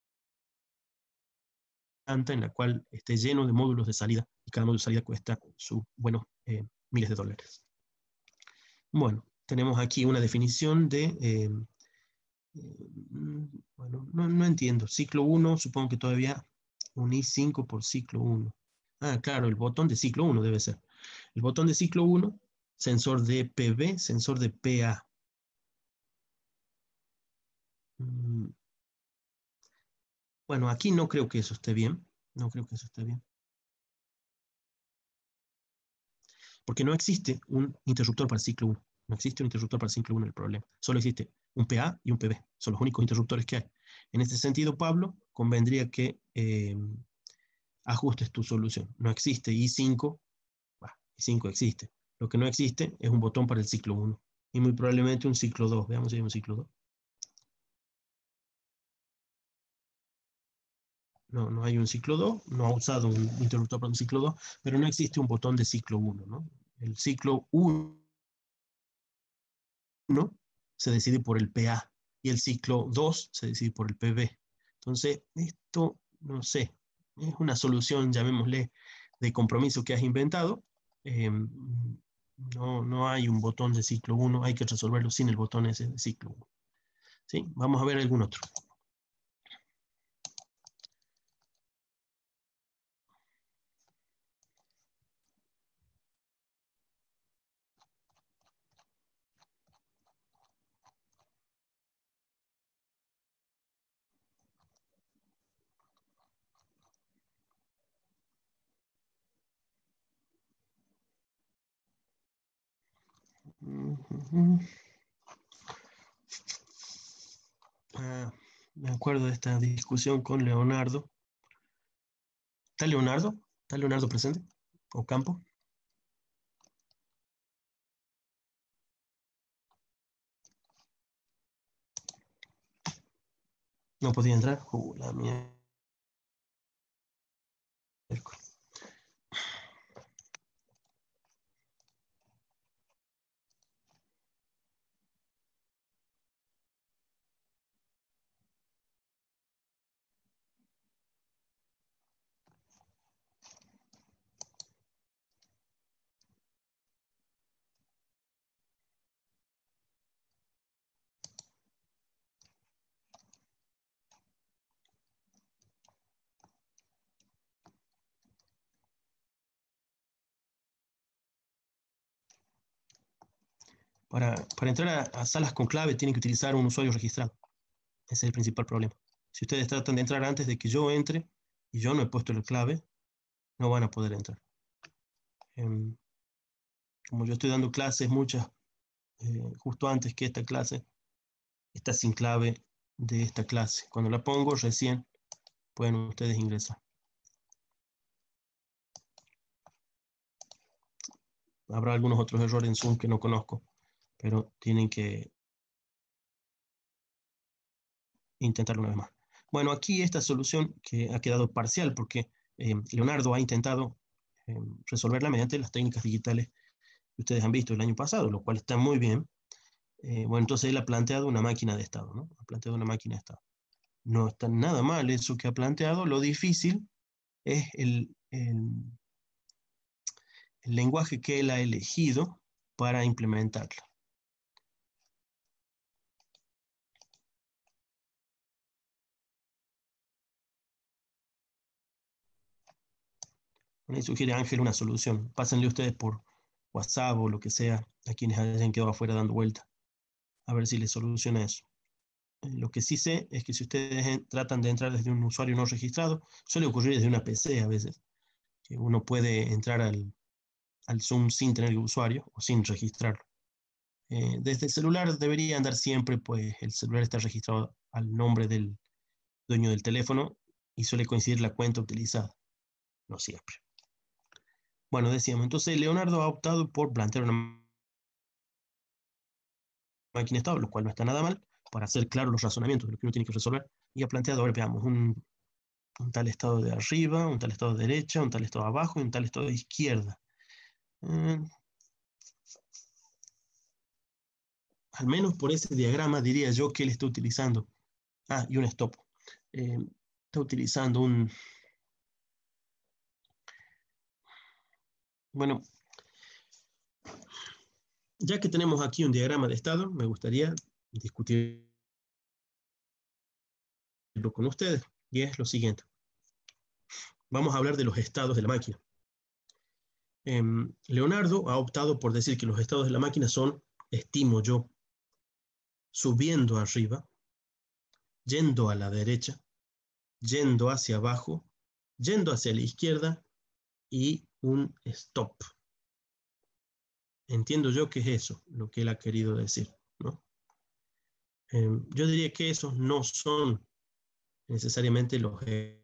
en la cual esté lleno de módulos de salida y cada módulo de salida cuesta sus buenos miles de dólares. Bueno, tenemos aquí una definición de... bueno, no entiendo. Ciclo 1, supongo que todavía uní 5 por ciclo 1. Ah, claro, el botón de ciclo 1 debe ser. El botón de ciclo 1, sensor de PB, sensor de PA. Bueno, aquí no creo que eso esté bien. No creo que eso esté bien. Porque no existe un interruptor para el ciclo 1. No existe un interruptor para el ciclo 1 el problema. Solo existe un PA y un PB. Son los únicos interruptores que hay. En este sentido, Pablo, convendría que ajustes tu solución. No existe I5. I5 existe. Lo que no existe es un botón para el ciclo 1. Y muy probablemente un ciclo 2. Veamos si hay un ciclo 2. No, no hay un ciclo 2. No ha usado un interruptor para un ciclo 2. Pero no existe un botón de ciclo 1, ¿no? El ciclo 1 se decide por el PA y el ciclo 2 se decide por el PB. Entonces, esto, no sé, es una solución, llamémosle, de compromiso que has inventado. No hay un botón de ciclo 1, hay que resolverlo sin el botón ese de ciclo 1. ¿Sí? Vamos a ver algún otro. Me acuerdo de esta discusión con Leonardo. ¿Está Leonardo? ¿Está Leonardo presente? ¿O Campo? No podía entrar. La mierda. Para entrar a salas con clave tienen que utilizar un usuario registrado. Ese es el principal problema. Si ustedes tratan de entrar antes de que yo entre y yo no he puesto la clave, no van a poder entrar. Como yo estoy dando clases, muchas, justo antes que esta clase, está sin clave de esta clase. Cuando la pongo, recién pueden ustedes ingresar. Habrá algunos otros errores en Zoom que no conozco, pero tienen que intentarlo una vez más. Bueno, aquí esta solución que ha quedado parcial porque Leonardo ha intentado resolverla mediante las técnicas digitales que ustedes han visto el año pasado, lo cual está muy bien. Bueno, entonces él ha planteado una máquina de estado, ¿no? Ha planteado una máquina de estado. No está nada mal eso que ha planteado, lo difícil es el lenguaje que él ha elegido para implementarlo. Ahí sugiere Ángel una solución. Pásenle ustedes por WhatsApp o lo que sea a quienes hayan quedado afuera dando vuelta, a ver si les soluciona eso. Lo que sí sé es que si ustedes tratan de entrar desde un usuario no registrado, suele ocurrir desde una PC a veces, que uno puede entrar al Zoom sin tener el usuario o sin registrarlo. Desde el celular debería andar siempre, pues el celular está registrado al nombre del dueño del teléfono y suele coincidir la cuenta utilizada. No siempre. Bueno, decíamos, entonces Leonardo ha optado por plantear una máquina estable, lo cual no está nada mal, para hacer claros los razonamientos de lo que uno tiene que resolver. Y ha planteado, ahora veamos, un tal estado de arriba, un tal estado de derecha, un tal estado de abajo y un tal estado de izquierda. Al menos por ese diagrama diría yo que él está utilizando. Ah, y un stop. Está utilizando un... Bueno, ya que tenemos aquí un diagrama de estado, me gustaría discutirlo con ustedes. Y es lo siguiente. Vamos a hablar de los estados de la máquina. Leonardo ha optado por decir que los estados de la máquina son, estimo yo, subiendo arriba, yendo a la derecha, yendo hacia abajo, yendo hacia la izquierda y un stop. Entiendo yo que es eso lo que él ha querido decir, ¿no? Yo diría que esos no son necesariamente los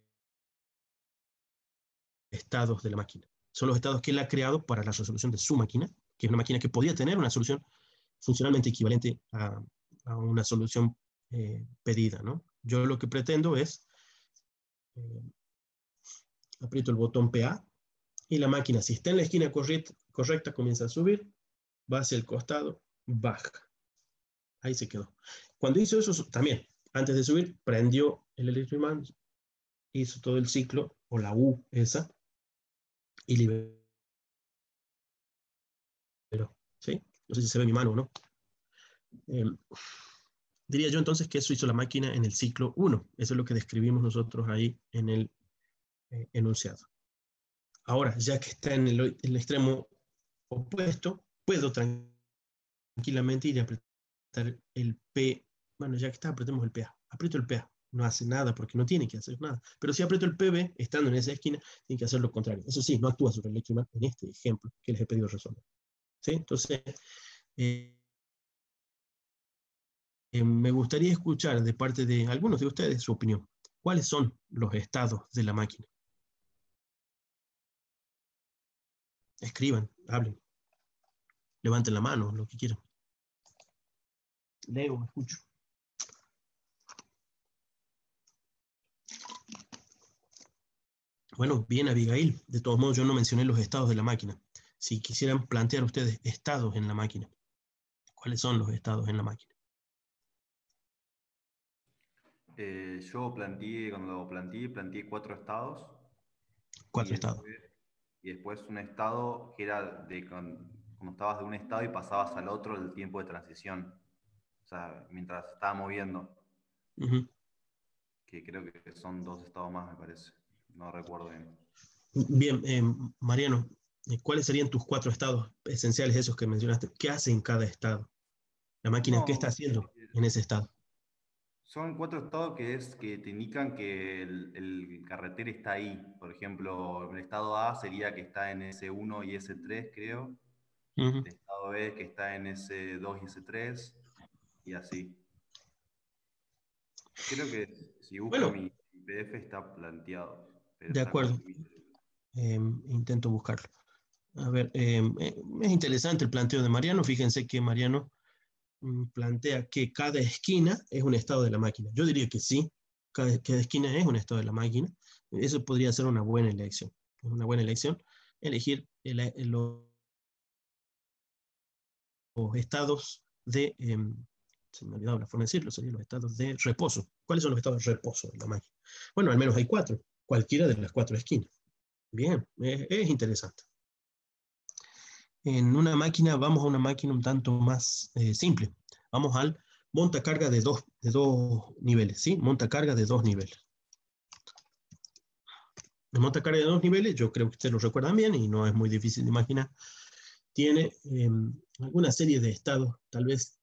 estados de la máquina. Son los estados que él ha creado para la resolución de su máquina, que es una máquina que podía tener una solución funcionalmente equivalente a una solución pedida, ¿no? Yo lo que pretendo es, aprieto el botón PA, y la máquina, si está en la esquina correcta, comienza a subir, va hacia el costado, baja. Ahí se quedó. Cuando hizo eso, también, antes de subir, prendió el electroimán, hizo todo el ciclo, o la U esa, y liberó. ¿Sí? No sé si se ve mi mano o no. Diría yo entonces que eso hizo la máquina en el ciclo 1. Eso es lo que describimos nosotros ahí en el enunciado. Ahora, ya que está en el extremo opuesto, puedo tranquilamente ir a apretar el P. Bueno, ya que está, apretemos el PA. Aprieto el PA. No hace nada porque no tiene que hacer nada. Pero si aprieto el PB, estando en esa esquina, tiene que hacer lo contrario. Eso sí, no actúa sobre el electroimán en este ejemplo que les he pedido resolver. ¿Sí? Entonces, me gustaría escuchar de parte de algunos de ustedes su opinión. ¿Cuáles son los estados de la máquina? Escriban, hablen, levanten la mano, lo que quieran. Leo, escucho. Bueno, bien, Abigail. De todos modos, yo no mencioné los estados de la máquina. Si quisieran plantear ustedes estados en la máquina, ¿cuáles son los estados en la máquina? Yo cuando lo planteé 4 estados. 4 estados. Y después un estado que era cuando estabas de un estado y pasabas al otro, el tiempo de transición. O sea, mientras se estaba moviendo. Que creo que son 2 estados más, me parece. No recuerdo bien. Bien, Mariano, ¿cuáles serían tus 4 estados esenciales, esos que mencionaste? ¿Qué hace en cada estado? ¿La máquina qué está haciendo en ese estado? Son 4 estados que te indican que el carretero está ahí. Por ejemplo, el estado A sería que está en S1 y S3, creo. El estado B que está en S2 y S3, y así. Creo que si buscan mi PDF está planteado. Pero de acuerdo. Intento buscarlo. A ver, es interesante el planteo de Mariano. Fíjense que Mariano plantea que cada esquina es un estado de la máquina. Yo diría que sí, cada esquina es un estado de la máquina. Eso podría ser una buena elección. Es una buena elección elegir los estados de, se me ha olvidado la forma de decirlo, serían los estados de reposo. ¿Cuáles son los estados de reposo de la máquina? Bueno, al menos hay 4, cualquiera de las 4 esquinas. Bien, es interesante. En una máquina, vamos a una máquina un tanto más simple. Vamos al montacarga de dos niveles, ¿sí? Montacarga de 2 niveles. El montacarga de 2 niveles, yo creo que ustedes lo recuerdan bien y no es muy difícil de imaginar. Tiene alguna serie de estados, tal vez,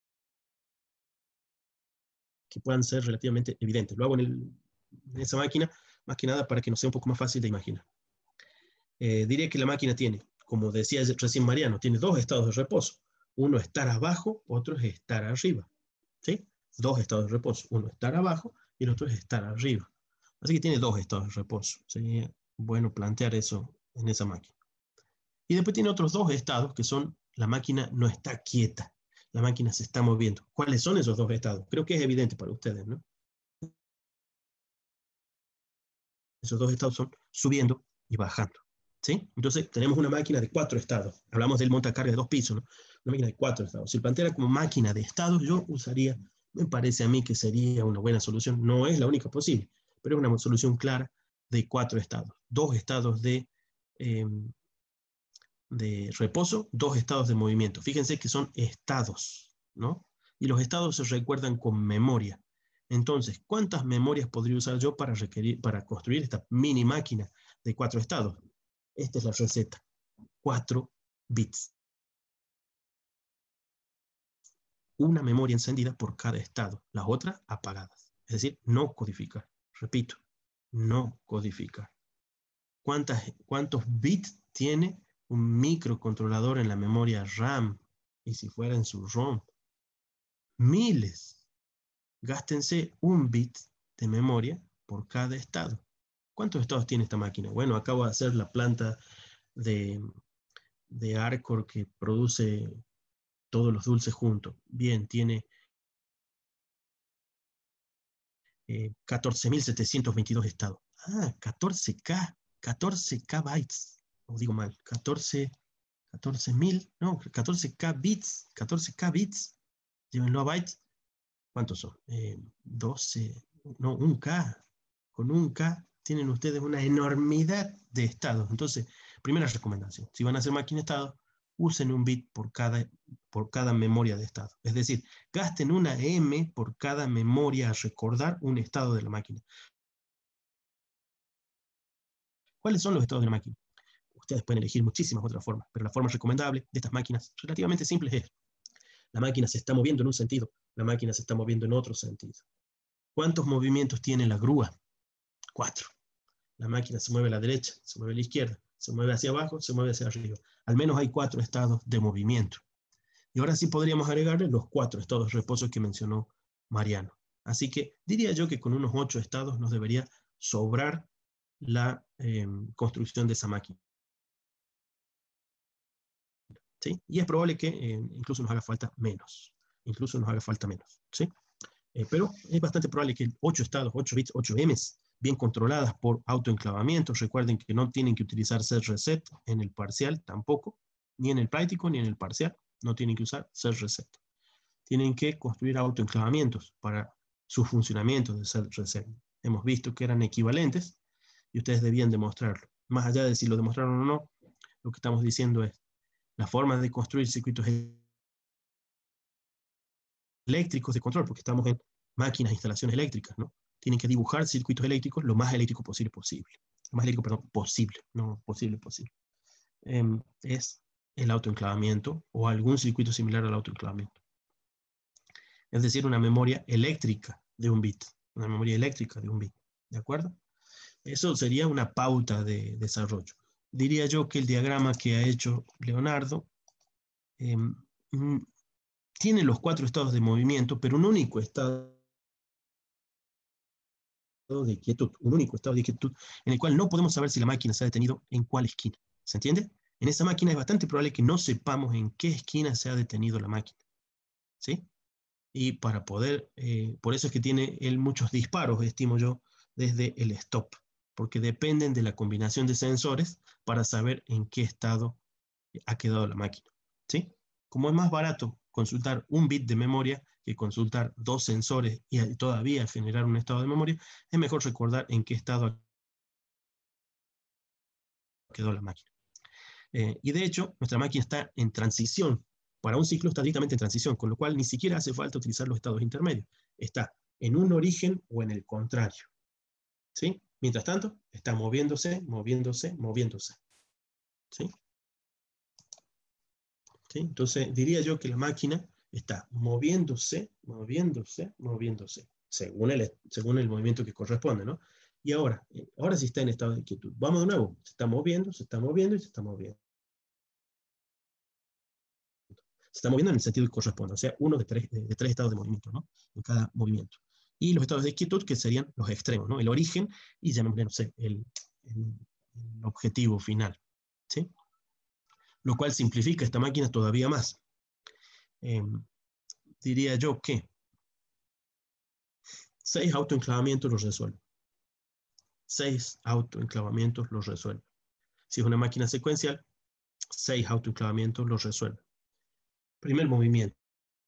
que puedan ser relativamente evidentes. Lo hago en esa máquina, más que nada para que nos sea un poco más fácil de imaginar. Diría que la máquina tiene, como decía recién Mariano, tiene 2 estados de reposo. Uno estar abajo, otro es estar arriba. ¿Sí? 2 estados de reposo. Uno estar abajo y el otro es estar arriba. Así que tiene 2 estados de reposo. Sería bueno plantear eso en esa máquina. Y después tiene otros 2 estados que son, la máquina no está quieta. La máquina se está moviendo. ¿Cuáles son esos 2 estados? Creo que es evidente para ustedes, ¿no? Esos 2 estados son subiendo y bajando. ¿Sí? Entonces tenemos una máquina de 4 estados. Hablamos del montacarga de 2 pisos, ¿no? Una máquina de 4 estados. Si planteara como máquina de estados, yo usaría, me parece a mí que sería una buena solución. No es la única posible, pero es una solución clara de 4 estados. 2 estados de reposo, 2 estados de movimiento. Fíjense que son estados, ¿no? Y los estados se recuerdan con memoria. Entonces, ¿cuántas memorias podría usar yo para construir esta mini máquina de 4 estados? Esta es la receta. 4 bits. Una memoria encendida por cada estado, las otras apagadas. Es decir, no codificar. Repito, no codificar. ¿Cuántos bits tiene un microcontrolador en la memoria RAM? Y si fuera en su ROM, miles. Gástense 1 bit de memoria por cada estado. ¿Cuántos estados tiene esta máquina? Bueno, acabo de hacer la planta de Arcor que produce todos los dulces juntos. Bien, tiene 14.722 estados. Ah, 14K bytes. O digo mal, 14.000, no, 14K bits. 14K bits. Llévenlo a bytes. ¿Cuántos son? 12, no, 1K. Con 1K tienen ustedes una enormidad de estados. Entonces, primera recomendación, si van a hacer máquina de estado, usen 1 bit por cada memoria de estado. Es decir, gasten una M por cada memoria a recordar un estado de la máquina. ¿Cuáles son los estados de la máquina? Ustedes pueden elegir muchísimas otras formas, pero la forma recomendable de estas máquinas relativamente simples es: la máquina se está moviendo en un sentido, la máquina se está moviendo en otro sentido. ¿Cuántos movimientos tiene la grúa? 4. La máquina se mueve a la derecha, se mueve a la izquierda, se mueve hacia abajo, se mueve hacia arriba. Al menos hay 4 estados de movimiento. Y ahora sí podríamos agregarle los 4 estados de reposo que mencionó Mariano. Así que diría yo que con unos 8 estados nos debería sobrar la construcción de esa máquina. ¿Sí? Y es probable que incluso nos haga falta menos. ¿Sí? Pero es bastante probable que 8 estados, 8 bits, 8 Ms, bien controladas por autoenclavamiento. Recuerden que no tienen que utilizar set reset en el parcial tampoco, ni en el práctico ni en el parcial. No tienen que usar set reset. Tienen que construir autoenclavamientos para su funcionamiento de set reset. Hemos visto que eran equivalentes y ustedes debían demostrarlo. Más allá de si lo demostraron o no, lo que estamos diciendo es la forma de construir circuitos eléctricos de control, porque estamos en máquinas, instalaciones eléctricas, ¿no? Tienen que dibujar circuitos eléctricos lo más eléctrico posible. Lo más eléctrico, perdón, posible, no posible. Es el autoenclavamiento o algún circuito similar al autoenclavamiento. Es decir, una memoria eléctrica de 1 bit. Una memoria eléctrica de 1 bit. ¿De acuerdo? Eso sería una pauta de desarrollo. Diría yo que el diagrama que ha hecho Leonardo tiene los 4 estados de movimiento, pero un único estado de quietud, en el cual no podemos saber si la máquina se ha detenido en cuál esquina. ¿Se entiende? En esa máquina es bastante probable que no sepamos en qué esquina se ha detenido la máquina. ¿Sí? Y para poder, por eso es que tiene él muchos disparos, estimo yo, desde el stop, porque dependen de la combinación de sensores para saber en qué estado ha quedado la máquina. ¿Sí? Como es más barato consultar 1 bit de memoria que consultar 2 sensores y todavía generar un estado de memoria, es mejor recordar en qué estado quedó la máquina. Y de hecho, nuestra máquina está en transición. Para un ciclo está directamente en transición, con lo cual ni siquiera hace falta utilizar los estados intermedios. Está en un origen o en el contrario. ¿Sí? Mientras tanto, está moviéndose. ¿Sí? ¿Sí? Entonces, diría yo que la máquina está moviéndose, según el movimiento que corresponde, ¿no? Y ahora sí está en estado de quietud. Vamos de nuevo, se está moviendo y se está moviendo. Se está moviendo en el sentido que corresponde, o sea, uno de tres estados de movimiento, ¿no? En cada movimiento. Y los estados de quietud, que serían los extremos, ¿no? El origen y llamémosle, no sé, el objetivo final, ¿sí? Lo cual simplifica esta máquina todavía más. Diría yo que 6 autoenclavamientos los resuelven. 6 autoenclavamientos los resuelven. Si es una máquina secuencial, 6 autoenclavamientos los resuelven. Primer movimiento.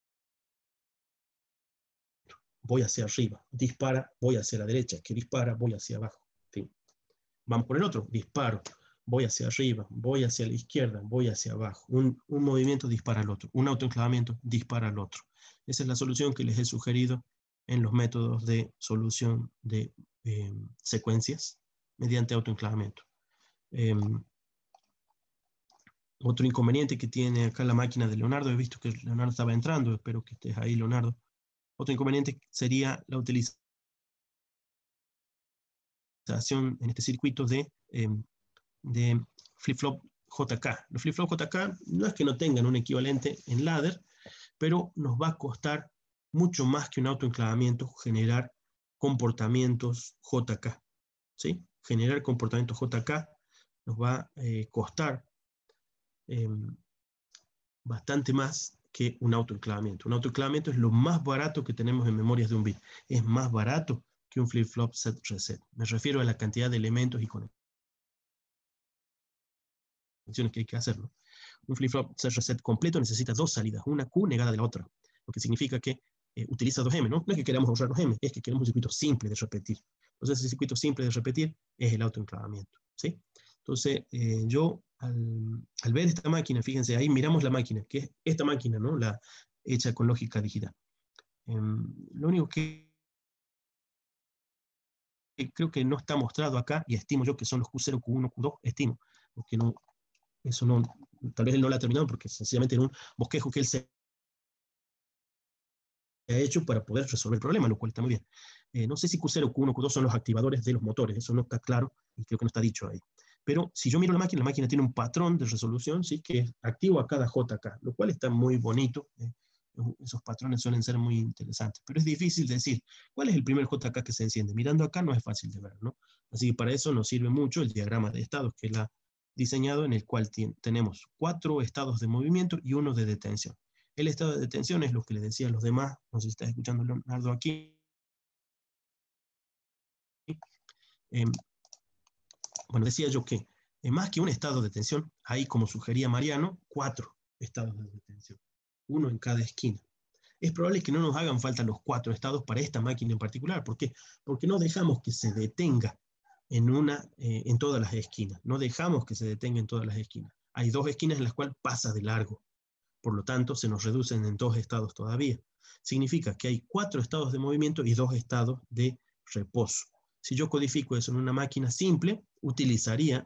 Voy hacia arriba, dispara, voy hacia la derecha, que dispara, voy hacia abajo. En fin. Vamos por el otro, disparo, voy hacia arriba, voy hacia la izquierda, voy hacia abajo. Un movimiento dispara al otro, un autoenclavamiento dispara al otro. Esa es la solución que les he sugerido en los métodos de solución de secuencias mediante autoenclavamiento. Otro inconveniente que tiene acá la máquina de Leonardo, he visto que Leonardo estaba entrando, espero que estés ahí, Leonardo. Otro inconveniente sería la utilización en este circuito de flip-flop JK. Los flip-flop JK no es que no tengan un equivalente en ladder, pero nos va a costar mucho más que un autoenclavamiento generar comportamientos JK. ¿Sí? Generar comportamientos JK nos va a costar bastante más que un autoenclavamiento. Un autoenclavamiento es lo más barato que tenemos en memorias de un bit. Es más barato que un flip-flop set reset. Me refiero a la cantidad de elementos y conexiones que hay que hacer, ¿no? Un flip-flop set reset completo necesita dos salidas, una Q negada de la otra, lo que significa que utiliza 2M, ¿no? No es que queramos ahorrar 2M, es que queremos un circuito simple de repetir. Entonces, ese circuito simple de repetir es el autoenclavamiento, ¿sí? Entonces, yo al ver esta máquina, fíjense, ahí miramos la máquina, que es esta máquina, ¿no? La hecha con lógica digital. Lo único que creo que no está mostrado acá, y estimo yo que son los Q0, Q1, Q2, estimo, porque no, eso no, tal vez él no lo ha terminado, porque sencillamente era un bosquejo que él se ha hecho para poder resolver el problema, lo cual está muy bien. No sé si Q0, Q1, Q2 son los activadores de los motores, eso no está claro y creo que no está dicho ahí. Pero si yo miro la máquina tiene un patrón de resolución, ¿sí? Que es activo a cada JK, lo cual está muy bonito. Esos patrones suelen ser muy interesantes, pero es difícil decir cuál es el primer JK que se enciende. Mirando acá no es fácil de ver, ¿no? Así que para eso nos sirve mucho el diagrama de estados que él ha diseñado, en el cual tenemos 4 estados de movimiento y 1 de detención. El estado de detención es lo que le decía a los demás, no sé si está escuchando Leonardo aquí. Bueno, decía yo que más que un estado de tensión, hay, como sugería Mariano, 4 estados de detención, uno en cada esquina. Es probable que no nos hagan falta los 4 estados para esta máquina en particular. ¿Por qué? Porque no dejamos que se detenga en todas las esquinas. No dejamos que se detenga en todas las esquinas. Hay 2 esquinas en las cuales pasa de largo. Por lo tanto, se nos reducen en 2 estados todavía. Significa que hay 4 estados de movimiento y 2 estados de reposo. Si yo codifico eso en una máquina simple, utilizaría,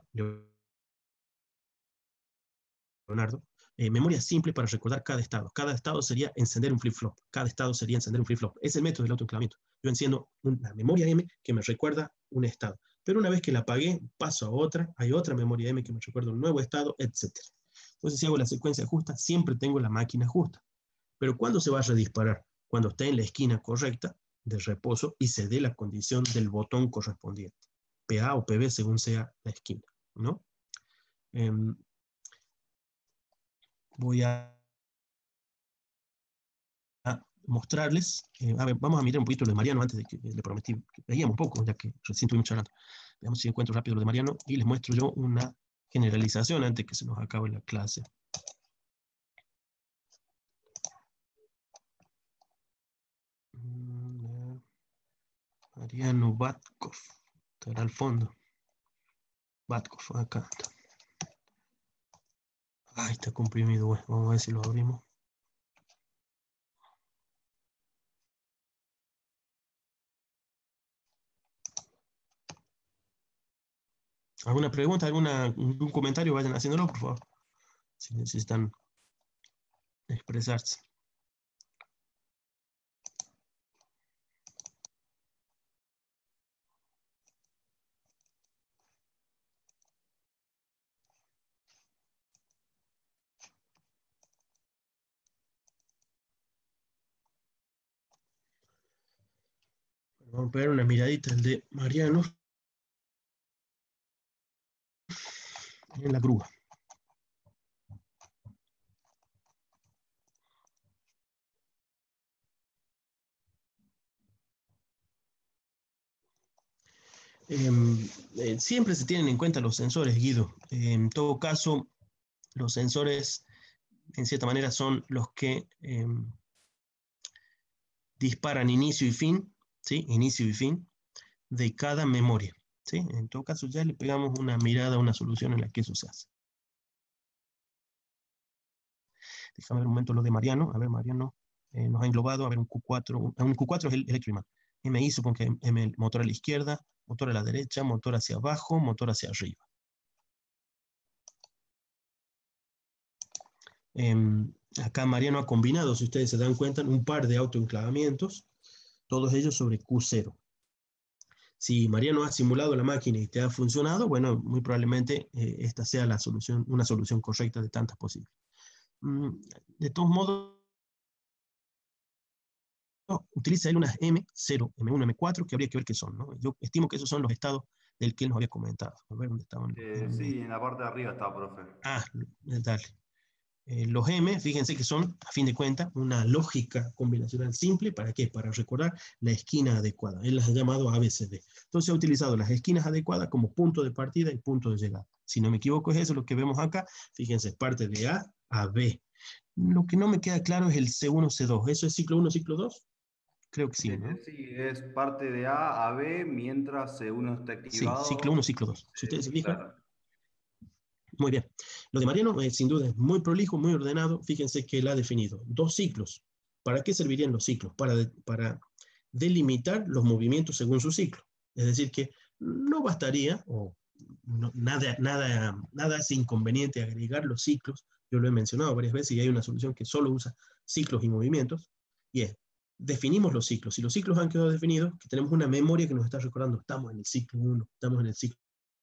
Leonardo, memoria simple para recordar cada estado. Cada estado sería encender un flip-flop. Cada estado sería encender un flip-flop. Es el método del autoenclavamiento. Yo enciendo una memoria M que me recuerda un estado. Pero una vez que la apagué, paso a otra. Hay otra memoria M que me recuerda un nuevo estado, etc. Entonces, si hago la secuencia justa, siempre tengo la máquina justa. Pero ¿cuándo se va a redisparar? Cuando esté en la esquina correcta de reposo y se dé la condición del botón correspondiente. PA o PB según sea la esquina, ¿no? Voy a mostrarles, a ver, vamos a mirar un poquito lo de Mariano antes de que le prometí que veíamos un poco, ya que recién estuvimos charlando. Veamos si encuentro rápido lo de Mariano y les muestro yo una generalización antes que se nos acabe la clase. Mariano Batkov, estará al fondo. Batkov, acá está. Ahí está comprimido, bueno, vamos a ver si lo abrimos. ¿Alguna pregunta, algún comentario? Vayan haciéndolo, por favor, si necesitan expresarse. Vamos a pegar una miradita al de Mariano en la grúa. Siempre se tienen en cuenta los sensores, Guido. En todo caso, los sensores, en cierta manera, son los que disparan inicio y fin, ¿sí? Inicio y fin de cada memoria, ¿sí? En todo caso, ya le pegamos una mirada a una solución en la que eso se hace. Déjame ver un momento lo de Mariano. A ver, Mariano nos ha englobado. A ver, un Q4. Un Q4 es el electroimán. MI supongo que motor a la izquierda, motor a la derecha, motor hacia abajo, motor hacia arriba. Acá Mariano ha combinado, si ustedes se dan cuenta, un par de autoenclavamientos, todos ellos sobre Q0. Si Mariano ha simulado la máquina y te ha funcionado, bueno, muy probablemente esta sea la solución, una solución correcta de tantas posibles. De todos modos, utiliza él unas M0, M1, M4, que habría que ver qué son, ¿no? Yo estimo que esos son los estados del que él nos había comentado. A ver dónde estaban los Sí, en la parte de arriba está, profe. Dale. Los M, fíjense que son, a fin de cuentas, una lógica combinacional simple. ¿Para qué? Para recordar la esquina adecuada. Él las ha llamado ABCD. Entonces ha utilizado las esquinas adecuadas como punto de partida y punto de llegada. Si no me equivoco, es eso lo que vemos acá. Fíjense, parte de A a B. Lo que no me queda claro es el C1, C2. ¿Eso es ciclo 1, ciclo 2? Creo que sí, ¿no? Sí, es parte de A a B mientras uno está Sí, ciclo 1, activado. ciclo 2. Si ustedes se fijan, Claro. muy bien. Lo de Mariano, sin duda, es muy prolijo, muy ordenado. Fíjense que él ha definido 2 ciclos. ¿Para qué servirían los ciclos? Para delimitar los movimientos según su ciclo. Es decir, que no bastaría, o nada es inconveniente agregar los ciclos. Yo lo he mencionado varias veces y hay una solución que solo usa ciclos y movimientos. Y es, definimos los ciclos. Si los ciclos han quedado definidos, que tenemos una memoria que nos está recordando, estamos en el ciclo 1, estamos en el ciclo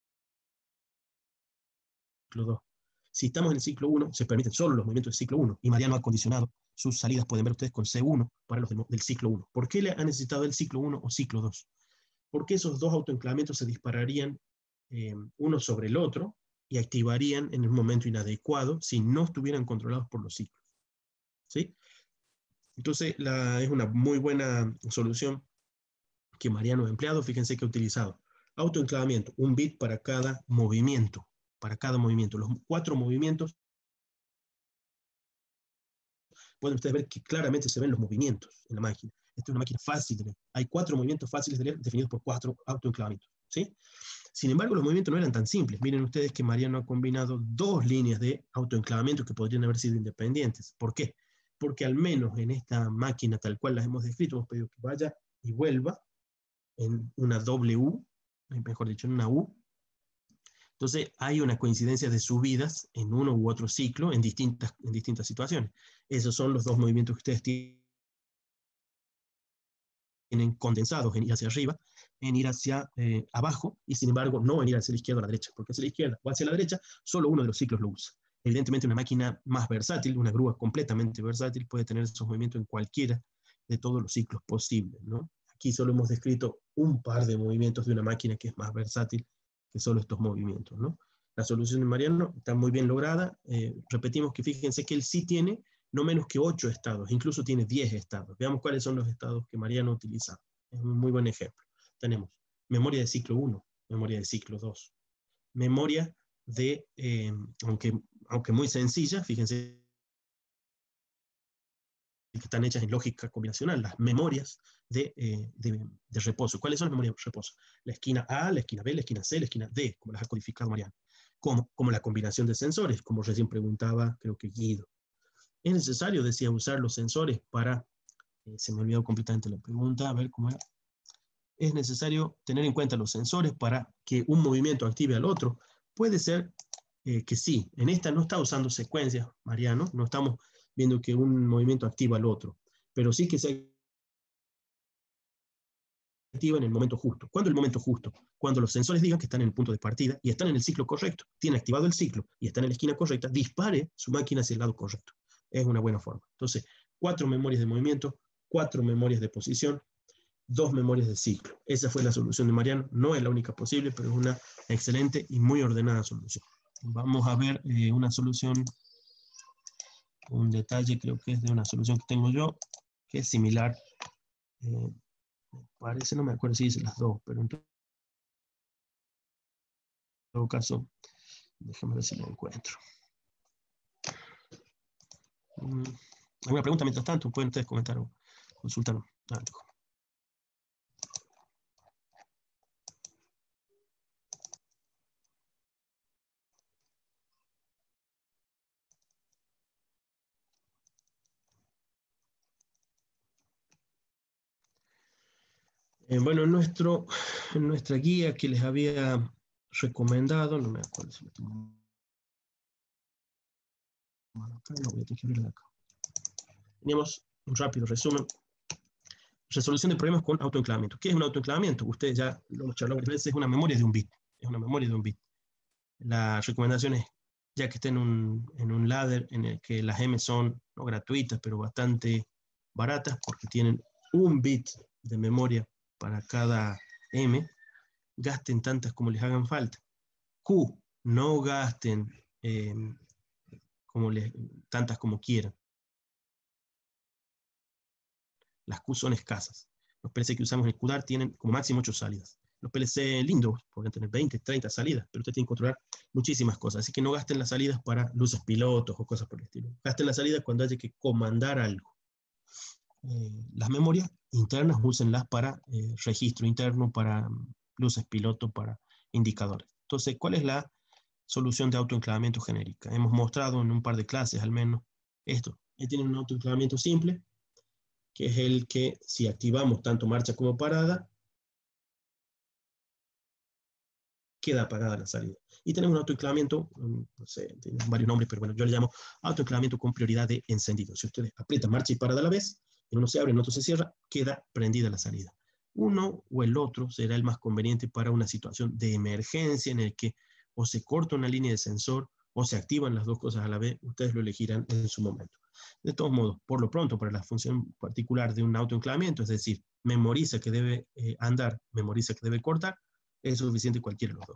2. Si estamos en el ciclo 1, se permiten solo los movimientos del ciclo 1, y Mariano ha condicionado sus salidas, pueden ver ustedes, con C1 para los del ciclo 1. ¿Por qué le ha necesitado el ciclo 1 o ciclo 2? Porque esos dos autoenclavamientos se dispararían uno sobre el otro y activarían en el momento inadecuado si no estuvieran controlados por los ciclos. ¿Sí? Entonces, es una muy buena solución que Mariano ha empleado. Fíjense que ha utilizado autoenclavamiento, un bit para cada movimiento. Para cada movimiento. Los 4 movimientos, pueden ustedes ver que claramente se ven los movimientos en la máquina. Esta es una máquina fácil de leer. Hay 4 movimientos fáciles de leer definidos por 4 autoenclavamientos. ¿Sí? Sin embargo, los movimientos no eran tan simples. Miren ustedes que Mariano ha combinado 2 líneas de autoenclavamiento que podrían haber sido independientes. ¿Por qué? Porque al menos en esta máquina tal cual las hemos descrito, hemos pedido que vaya y vuelva en una W, mejor dicho, en una U. Entonces hay una coincidencia de subidas en uno u otro ciclo en distintas situaciones. Esos son los 2 movimientos que ustedes tienen condensados en ir hacia arriba, en ir hacia abajo, y sin embargo no en ir hacia la izquierda o la derecha, porque hacia la izquierda o hacia la derecha solo uno de los ciclos lo usa. Evidentemente una máquina más versátil, una grúa completamente versátil, puede tener esos movimientos en cualquiera de todos los ciclos posibles, ¿no? Aquí solo hemos descrito un par de movimientos de una máquina que es más versátil que solo estos movimientos, ¿no? La solución de Mariano está muy bien lograda. Repetimos que fíjense que él sí tiene no menos que 8 estados, incluso tiene 10 estados. Veamos cuáles son los estados que Mariano utiliza. Es un muy buen ejemplo. Tenemos memoria de ciclo 1, memoria de ciclo 2, memoria de, aunque muy sencilla, fíjense que están hechas en lógica combinacional, las memorias de reposo. ¿Cuáles son las memorias de reposo? La esquina A, la esquina B, la esquina C, la esquina D, como las ha codificado Mariano. Como la combinación de sensores, como recién preguntaba, creo que Guido. ¿Es necesario, decía, usar los sensores para, se me olvidó completamente la pregunta, a ver cómo era? ¿Es necesario tener en cuenta los sensores para que un movimiento active al otro? Puede ser que sí. En esta no está usando secuencias, Mariano, no estamos viendo que un movimiento activa al otro, pero sí que se activa en el momento justo. ¿Cuándo el momento justo? Cuando los sensores digan que están en el punto de partida y están en el ciclo correcto, tiene activado el ciclo y están en la esquina correcta, dispare su máquina hacia el lado correcto. Es una buena forma. Entonces, 4 memorias de movimiento, 4 memorias de posición, 2 memorias de ciclo. Esa fue la solución de Mariano. No es la única posible, pero es una excelente y muy ordenada solución. Vamos a ver una solución, un detalle, creo que es de una solución que tengo yo, que es similar. Parece, no me acuerdo si dice las dos, pero en todo caso, déjame ver si lo encuentro. ¿Alguna pregunta mientras tanto? Pueden ustedes comentar o consultar. Bueno, en nuestra guía que les había recomendado, no me acuerdo si lo tengo Bueno, acá no voy a tener que abrirla de acá. Teníamos un rápido resumen. Resolución de problemas con autoenclavamiento. ¿Qué es un autoenclavamiento? Ustedes ya lo hemos charlado varias veces, es una memoria de un bit. Es una memoria de un bit. La recomendación es, ya que esté en un ladder en el que las M son no gratuitas, pero bastante baratas, porque tienen un bit de memoria para cada M, gasten tantas como les hagan falta. Q, no gasten tantas como quieran. Las Q son escasas. Los PLC que usamos en el QDAR tienen como máximo 8 salidas. Los PLC lindos podrían tener 20, 30 salidas, pero ustedes tienen que controlar muchísimas cosas. Así que no gasten las salidas para luces pilotos o cosas por el estilo. Gasten las salidas cuando haya que comandar algo. Las memorias internas úsenlas para registro interno, para luces piloto, para indicadores. Entonces, ¿cuál es la solución de autoenclavamiento genérica? Hemos mostrado en un par de clases al menos esto. Tienen un autoenclavamiento simple, que es el que si activamos tanto marcha como parada, queda apagada la salida. Y tenemos un autoenclavamiento, no sé, tiene varios nombres, pero bueno, yo le llamo autoenclavamiento con prioridad de encendido. Si ustedes aprietan marcha y parada a la vez, en uno se abre, en otro se cierra, queda prendida la salida. Uno o el otro será el más conveniente para una situación de emergencia en el que o se corta una línea de sensor o se activan las dos cosas a la vez. Ustedes lo elegirán en su momento. De todos modos, por lo pronto, para la función particular de un autoenclavamiento, es decir, memoriza que debe andar, memoriza que debe cortar, es suficiente cualquiera de los dos.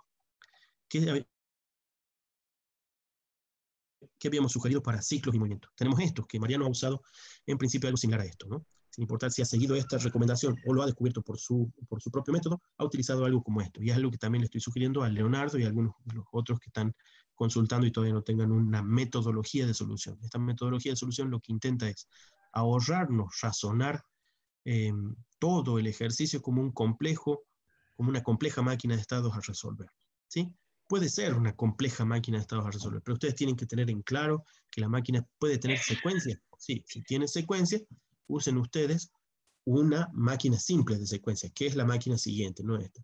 ¿Qué habíamos sugerido para ciclos y movimientos? Tenemos estos, que Mariano ha usado en principio algo similar a esto, ¿no? Sin importar si ha seguido esta recomendación o lo ha descubierto por su propio método, ha utilizado algo como esto. Y es algo que también le estoy sugiriendo a Leonardo y a algunos de los otros que están consultando y todavía no tengan una metodología de solución. Esta metodología de solución lo que intenta es ahorrarnos, razonar todo el ejercicio como una compleja máquina de estados a resolver, ¿sí? Puede ser una compleja máquina de estados a resolver, pero ustedes tienen que tener en claro que la máquina puede tener secuencia. Sí, si tiene secuencia, usen ustedes una máquina simple de secuencia, que es la máquina siguiente, no esta.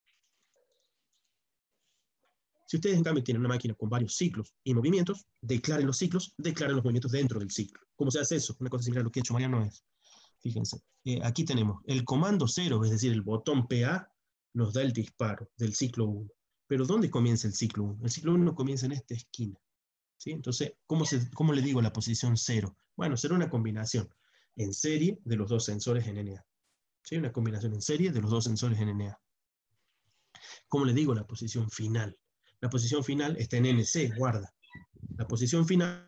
Si ustedes en cambio tienen una máquina con varios ciclos y movimientos, declaren los ciclos, declaren los movimientos dentro del ciclo. ¿Cómo se hace eso? Una cosa similar a lo que ha hecho Mariano es, fíjense, aquí tenemos el comando 0, es decir, el botón PA, nos da el disparo del ciclo 1. Pero ¿dónde comienza el ciclo 1? El ciclo 1 comienza en esta esquina, ¿sí? Entonces, ¿cómo le digo la posición 0? Bueno, será una combinación en serie de los dos sensores en NA. ¿Sí? Una combinación en serie de los dos sensores en NA. ¿Cómo le digo la posición final? La posición final está en NC, guarda. La posición final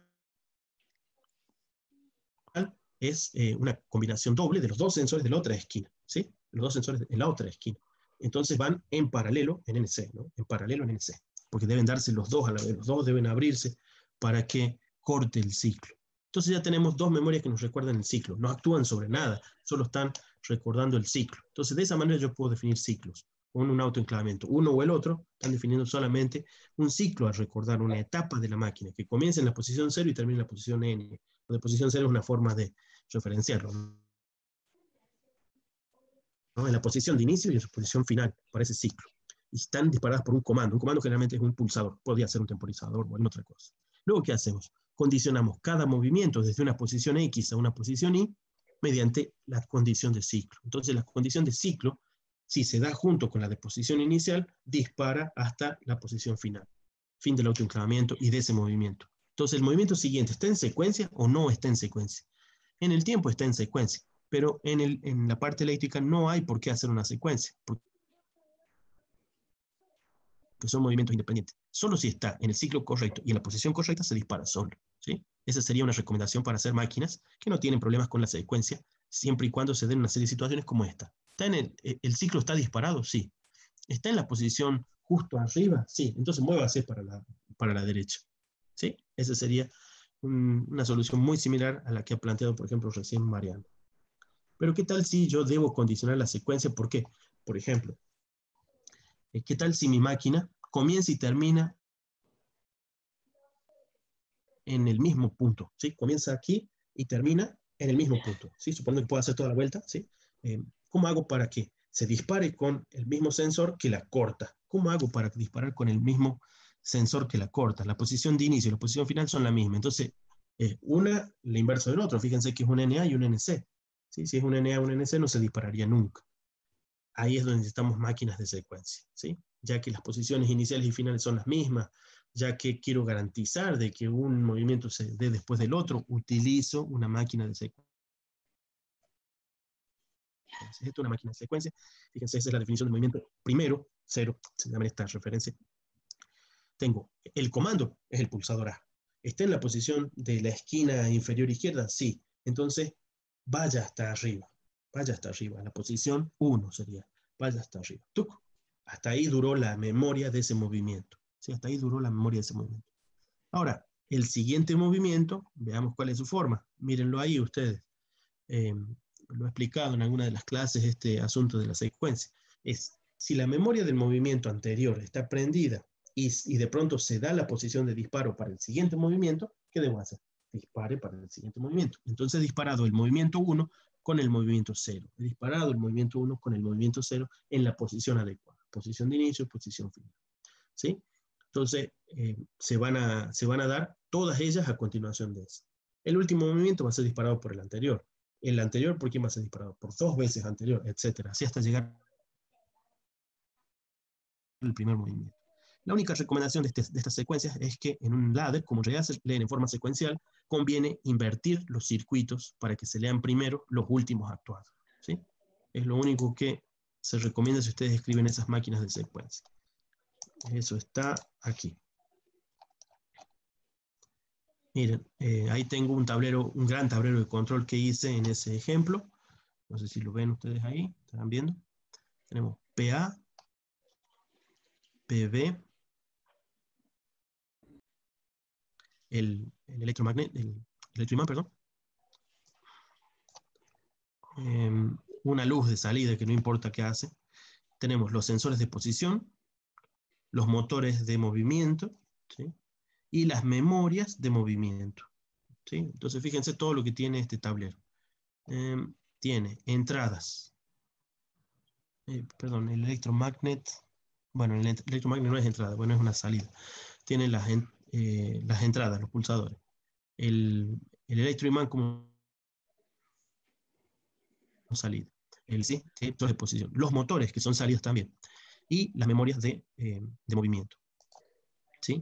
es una combinación doble de los dos sensores de la otra esquina, ¿sí? Los dos sensores en la otra esquina. Entonces van en paralelo en NC, ¿no? En paralelo en NC, porque deben darse los dos a la vez, los dos deben abrirse para que corte el ciclo. Entonces ya tenemos dos memorias que nos recuerdan el ciclo, no actúan sobre nada, solo están recordando el ciclo. Entonces de esa manera yo puedo definir ciclos, con un autoenclavamiento. Uno o el otro están definiendo solamente un ciclo a recordar, una etapa de la máquina, que comienza en la posición 0 y termina en la posición N. La posición 0 es una forma de referenciarlo, ¿no? En la posición de inicio y en su posición final para ese ciclo. Y están disparadas por un comando. Un comando generalmente es un pulsador, podría ser un temporizador o alguna otra cosa. Luego, ¿qué hacemos? Condicionamos cada movimiento desde una posición X a una posición Y mediante la condición de ciclo. Entonces, la condición de ciclo, si se da junto con la de posición inicial, dispara hasta la posición final. Fin del autoenclavamiento y de ese movimiento. Entonces, ¿el movimiento siguiente está en secuencia o no está en secuencia? En el tiempo está en secuencia, pero en la parte eléctrica no hay por qué hacer una secuencia, porque son movimientos independientes. Solo si está en el ciclo correcto y en la posición correcta se dispara solo, ¿sí? Esa sería una recomendación para hacer máquinas que no tienen problemas con la secuencia, siempre y cuando se den una serie de situaciones como esta. ¿El ciclo está disparado? Sí. ¿Está en la posición justo arriba? Sí. Entonces muévase para la derecha, ¿sí? Esa sería una solución muy similar a la que ha planteado, por ejemplo, recién Mariano. Pero ¿qué tal si yo debo condicionar la secuencia? ¿Por qué? Por ejemplo, ¿qué tal si mi máquina comienza y termina en el mismo punto? ¿Sí? Comienza aquí y termina en el mismo punto, ¿sí? Suponiendo que pueda hacer toda la vuelta, ¿sí? ¿Cómo hago para que se dispare con el mismo sensor que la corta? ¿Cómo hago para disparar con el mismo sensor que la corta? La posición de inicio y la posición final son la misma. Entonces, Una, la inversa del otro. Fíjense que es un NA y un NC. ¿Sí? Si es un NA o un NC, no se dispararía nunca. Ahí es donde necesitamos máquinas de secuencia, ¿sí? Ya que las posiciones iniciales y finales son las mismas, ya que quiero garantizar de que un movimiento se dé después del otro, utilizo una máquina de secuencia. Esto es una máquina de secuencia. Fíjense, esa es la definición del movimiento primero, 0, se llama esta referencia. Tengo el comando, es el pulsador A. ¿Está en la posición de la esquina inferior izquierda? Sí. Entonces, vaya hasta arriba. Vaya hasta arriba. La posición 1 sería. Vaya hasta arriba. ¡Tuc! Hasta ahí duró la memoria de ese movimiento. ¿Sí? Hasta ahí duró la memoria de ese movimiento. Ahora, el siguiente movimiento, veamos cuál es su forma. Mírenlo ahí ustedes. Lo he explicado en alguna de las clases, este asunto de la secuencia. Es, si la memoria del movimiento anterior está prendida y de pronto se da la posición de disparo para el siguiente movimiento, ¿qué debo hacer? Dispare para el siguiente movimiento. Entonces he disparado el movimiento 1 con el movimiento 0. He disparado el movimiento 1 con el movimiento 0 en la posición adecuada. Posición de inicio, posición final. ¿Sí? Entonces se van a dar todas ellas a continuación de eso. El último movimiento va a ser disparado por el anterior. El anterior, ¿por quién va a ser disparado? Por 2 veces anterior, etcétera. Así hasta llegar al primer movimiento. La única recomendación de estas secuencias es que en un ladder, como ya se leen en forma secuencial, conviene invertir los circuitos para que se lean primero los últimos actuados. ¿Sí? Es lo único que se recomienda si ustedes escriben esas máquinas de secuencia. Eso está aquí. Miren, ahí tengo un tablero, un gran tablero de control que hice en ese ejemplo. No sé si lo ven ustedes ahí, ¿están viendo? Tenemos PA, PB, el electroimán, perdón. Una luz de salida que no importa qué hace. Tenemos los sensores de posición, los motores de movimiento, ¿sí? Y las memorias de movimiento, ¿sí? Entonces fíjense todo lo que tiene este tablero. Tiene entradas. Perdón, el electromagnet. Bueno, el electromagnet no es entrada, bueno, es una salida. Tiene las entradas, los pulsadores. El electroimán como salida. Sí, de posición. Los motores, que son salidas también. Y las memorias de movimiento. ¿Sí?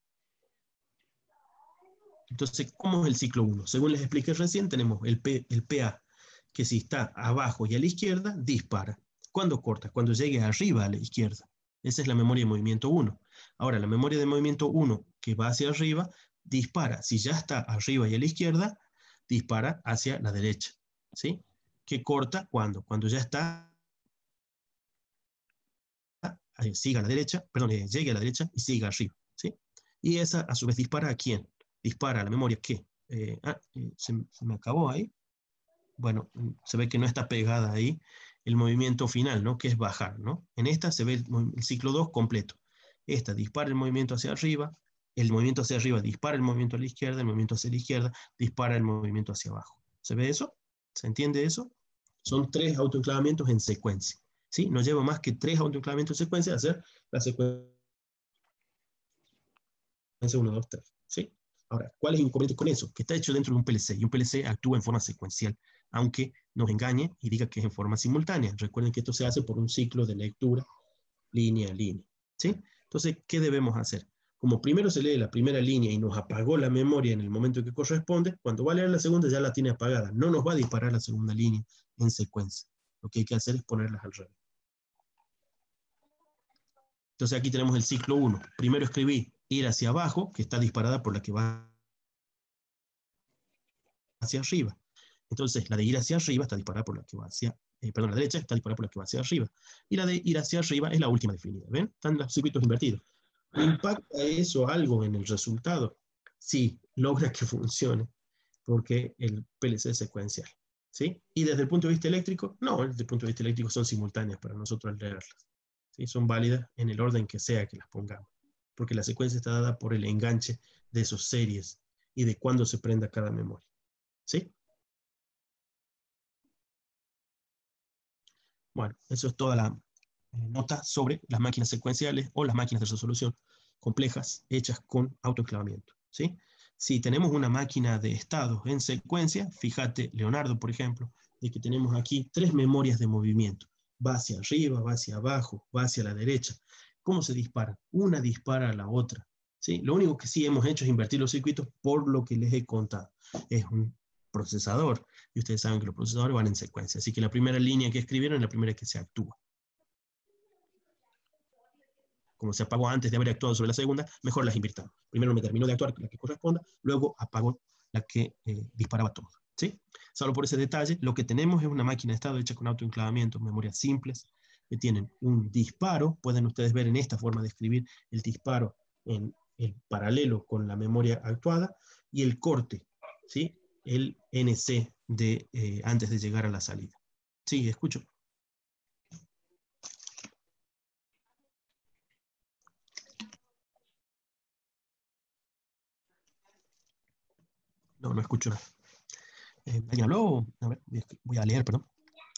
Entonces, ¿cómo es el ciclo 1? Según les expliqué recién, tenemos el PA, que si está abajo y a la izquierda, dispara. ¿Cuándo corta? Cuando llegue arriba a la izquierda. Esa es la memoria de movimiento 1. Ahora, la memoria de movimiento 1, que va hacia arriba, dispara. Si ya está arriba y a la izquierda, dispara hacia la derecha. ¿Sí? ¿Qué corta? ¿Cuándo? Cuando ya está, siga a la derecha, perdón, llegue a la derecha y siga arriba. ¿Sí? Y esa, a su vez, dispara ¿a quién? Dispara a la memoria, ¿qué? Se me acabó ahí. Bueno, se ve que no está pegada ahí el movimiento final, ¿no? Que es bajar, ¿no? En esta se ve el ciclo 2 completo. Esta dispara el movimiento hacia arriba, el movimiento hacia arriba dispara el movimiento a la izquierda, el movimiento hacia la izquierda dispara el movimiento hacia abajo. ¿Se ve eso? ¿Se entiende eso? Son 3 autoenclavamientos en secuencia. ¿Sí? No lleva más que 3 autoenclavamientos en secuencia a hacer la secuencia 1, 2, 3. ¿Sí? Ahora, ¿cuál es el inconveniente con eso? Que está hecho dentro de un PLC y un PLC actúa en forma secuencial, aunque nos engañe y diga que es en forma simultánea. Recuerden que esto se hace por un ciclo de lectura línea a línea. ¿Sí? Entonces, ¿qué debemos hacer? Como primero se lee la primera línea y nos apagó la memoria en el momento que corresponde, cuando va a leer la segunda ya la tiene apagada. No nos va a disparar la segunda línea en secuencia. Lo que hay que hacer es ponerlas al revés. Entonces aquí tenemos el ciclo 1. Primero escribí ir hacia abajo, que está disparada por la que va hacia arriba. Entonces la de ir hacia arriba está disparada por la que va hacia, perdón, la derecha está disparada por la que va hacia arriba. Y la de ir hacia arriba es la última definida. ¿Ven? Están los circuitos invertidos. ¿Impacta eso algo en el resultado? Sí, logra que funcione, porque el PLC es secuencial. ¿Sí? Y desde el punto de vista eléctrico, no, desde el punto de vista eléctrico son simultáneas para nosotros al leerlas. ¿Sí? Son válidas en el orden que sea que las pongamos, porque la secuencia está dada por el enganche de esos series y de cuándo se prenda cada memoria. ¿Sí? Bueno, eso es toda la nota sobre las máquinas secuenciales o las máquinas de resolución complejas hechas con autoenclavamiento. ¿Sí? Si tenemos una máquina de estados en secuencia, fíjate, Leonardo, por ejemplo, de que tenemos aquí 3 memorias de movimiento. Va hacia arriba, va hacia abajo, va hacia la derecha. ¿Cómo se dispara? Una dispara a la otra. ¿Sí? Lo único que sí hemos hecho es invertir los circuitos por lo que les he contado. Es un procesador, y ustedes saben que los procesadores van en secuencia. Así que la primera línea que escribieron es la primera que se actúa. Como se apagó antes de haber actuado sobre la segunda, mejor las invirtamos. Primero me terminó de actuar la que corresponda, luego apagó la que disparaba todo. ¿Sí? Solo por ese detalle, lo que tenemos es una máquina de estado hecha con autoenclavamiento, memorias simples, que tienen un disparo. Pueden ustedes ver en esta forma de escribir el disparo en el paralelo con la memoria actuada, y el corte, ¿sí? El NC de, antes de llegar a la salida. Sí, escucho. No, no escucho nada. ¿Alguien habló? A ver, voy a leer, perdón.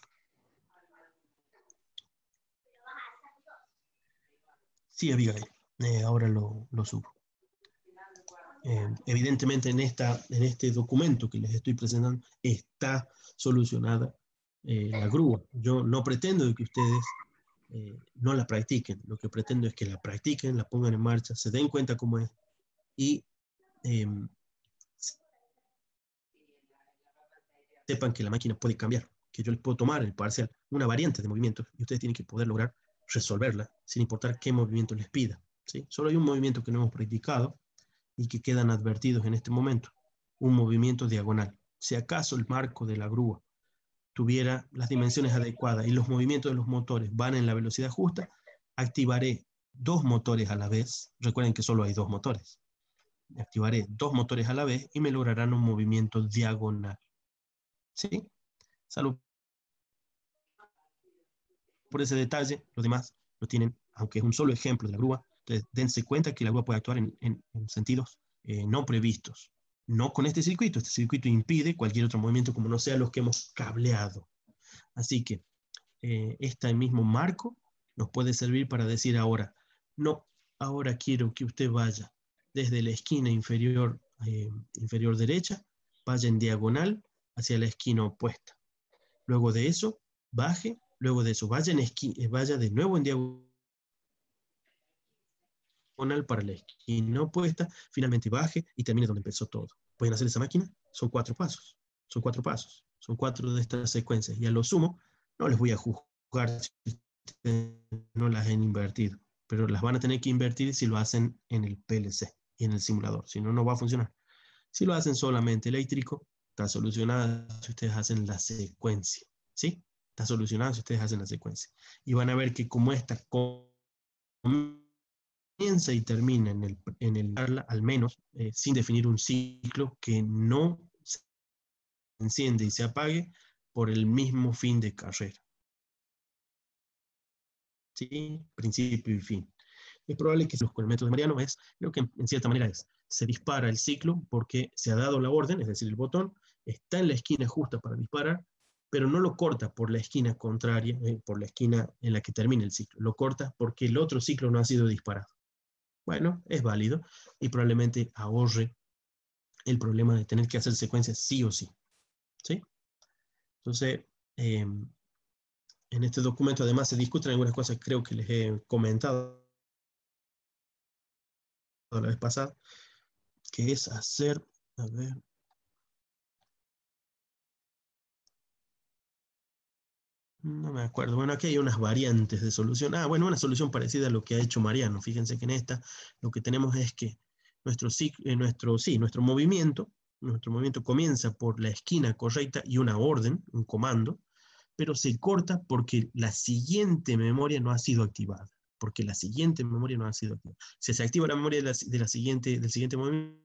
Sí, Abigail, ahora lo subo. Evidentemente en este documento que les estoy presentando está solucionada la grúa. Yo no pretendo que ustedes no la practiquen. Lo que pretendo es que la practiquen, la pongan en marcha, se den cuenta cómo es y sepan que la máquina puede cambiar, que yo les puedo tomar el parcial, una variante de movimientos, y ustedes tienen que poder lograr resolverla sin importar qué movimiento les pida. ¿Sí? Solo hay un movimiento que no hemos practicado y que quedan advertidos en este momento, un movimiento diagonal. Si acaso el marco de la grúa tuviera las dimensiones adecuadas y los movimientos de los motores van en la velocidad justa, activaré 2 motores a la vez. Recuerden que solo hay 2 motores. Activaré 2 motores a la vez y me lograrán un movimiento diagonal. ¿Sí? Salud por ese detalle. Los demás lo tienen, aunque es un solo ejemplo de la grúa. Entonces, dense cuenta que la grúa puede actuar en sentidos no previstos. No con este circuito. Este circuito impide cualquier otro movimiento como no sea los que hemos cableado. Así que este mismo marco nos puede servir para decir ahora, no, ahora quiero que usted vaya desde la esquina inferior, inferior derecha, vaya en diagonal hacia la esquina opuesta. Luego de eso, baje, luego de eso, vaya de nuevo en diagonal para la esquina opuesta, finalmente baje y termine donde empezó todo. ¿Pueden hacer esa máquina? Son 4 pasos. Son 4 pasos. Son 4 de estas secuencias. Y a lo sumo, no les voy a juzgar si ustedes no las han invertido, pero las van a tener que invertir si lo hacen en el PLC y en el simulador. Si no, no va a funcionar. Si lo hacen solamente eléctrico, está solucionada si ustedes hacen la secuencia. ¿Sí? Está solucionada si ustedes hacen la secuencia. Y van a ver que como esta comienza y termina en el al menos sin definir un ciclo que no se enciende y se apague por el mismo fin de carrera. ¿Sí? Principio y fin. Es probable que con el método de Mariano es, creo que en cierta manera es, se dispara el ciclo porque se ha dado la orden, es decir, el botón está en la esquina justa para disparar, pero no lo corta por la esquina contraria, por la esquina en la que termina el ciclo, lo corta porque el otro ciclo no ha sido disparado. Bueno, es válido y probablemente ahorre el problema de tener que hacer secuencias sí o sí. ¿Sí? Entonces, en este documento además se discuten algunas cosas que creo que les he comentado la vez pasada, que es hacer, a ver, no me acuerdo. Bueno, aquí hay unas variantes de solución. Ah, bueno, una solución parecida a lo que ha hecho Mariano. Fíjense que en esta lo que tenemos es que nuestro movimiento comienza por la esquina correcta y una orden, un comando, pero se corta porque la siguiente memoria no ha sido activada. Porque la siguiente memoria no ha sido activada. Si se activa la memoria del siguiente movimiento,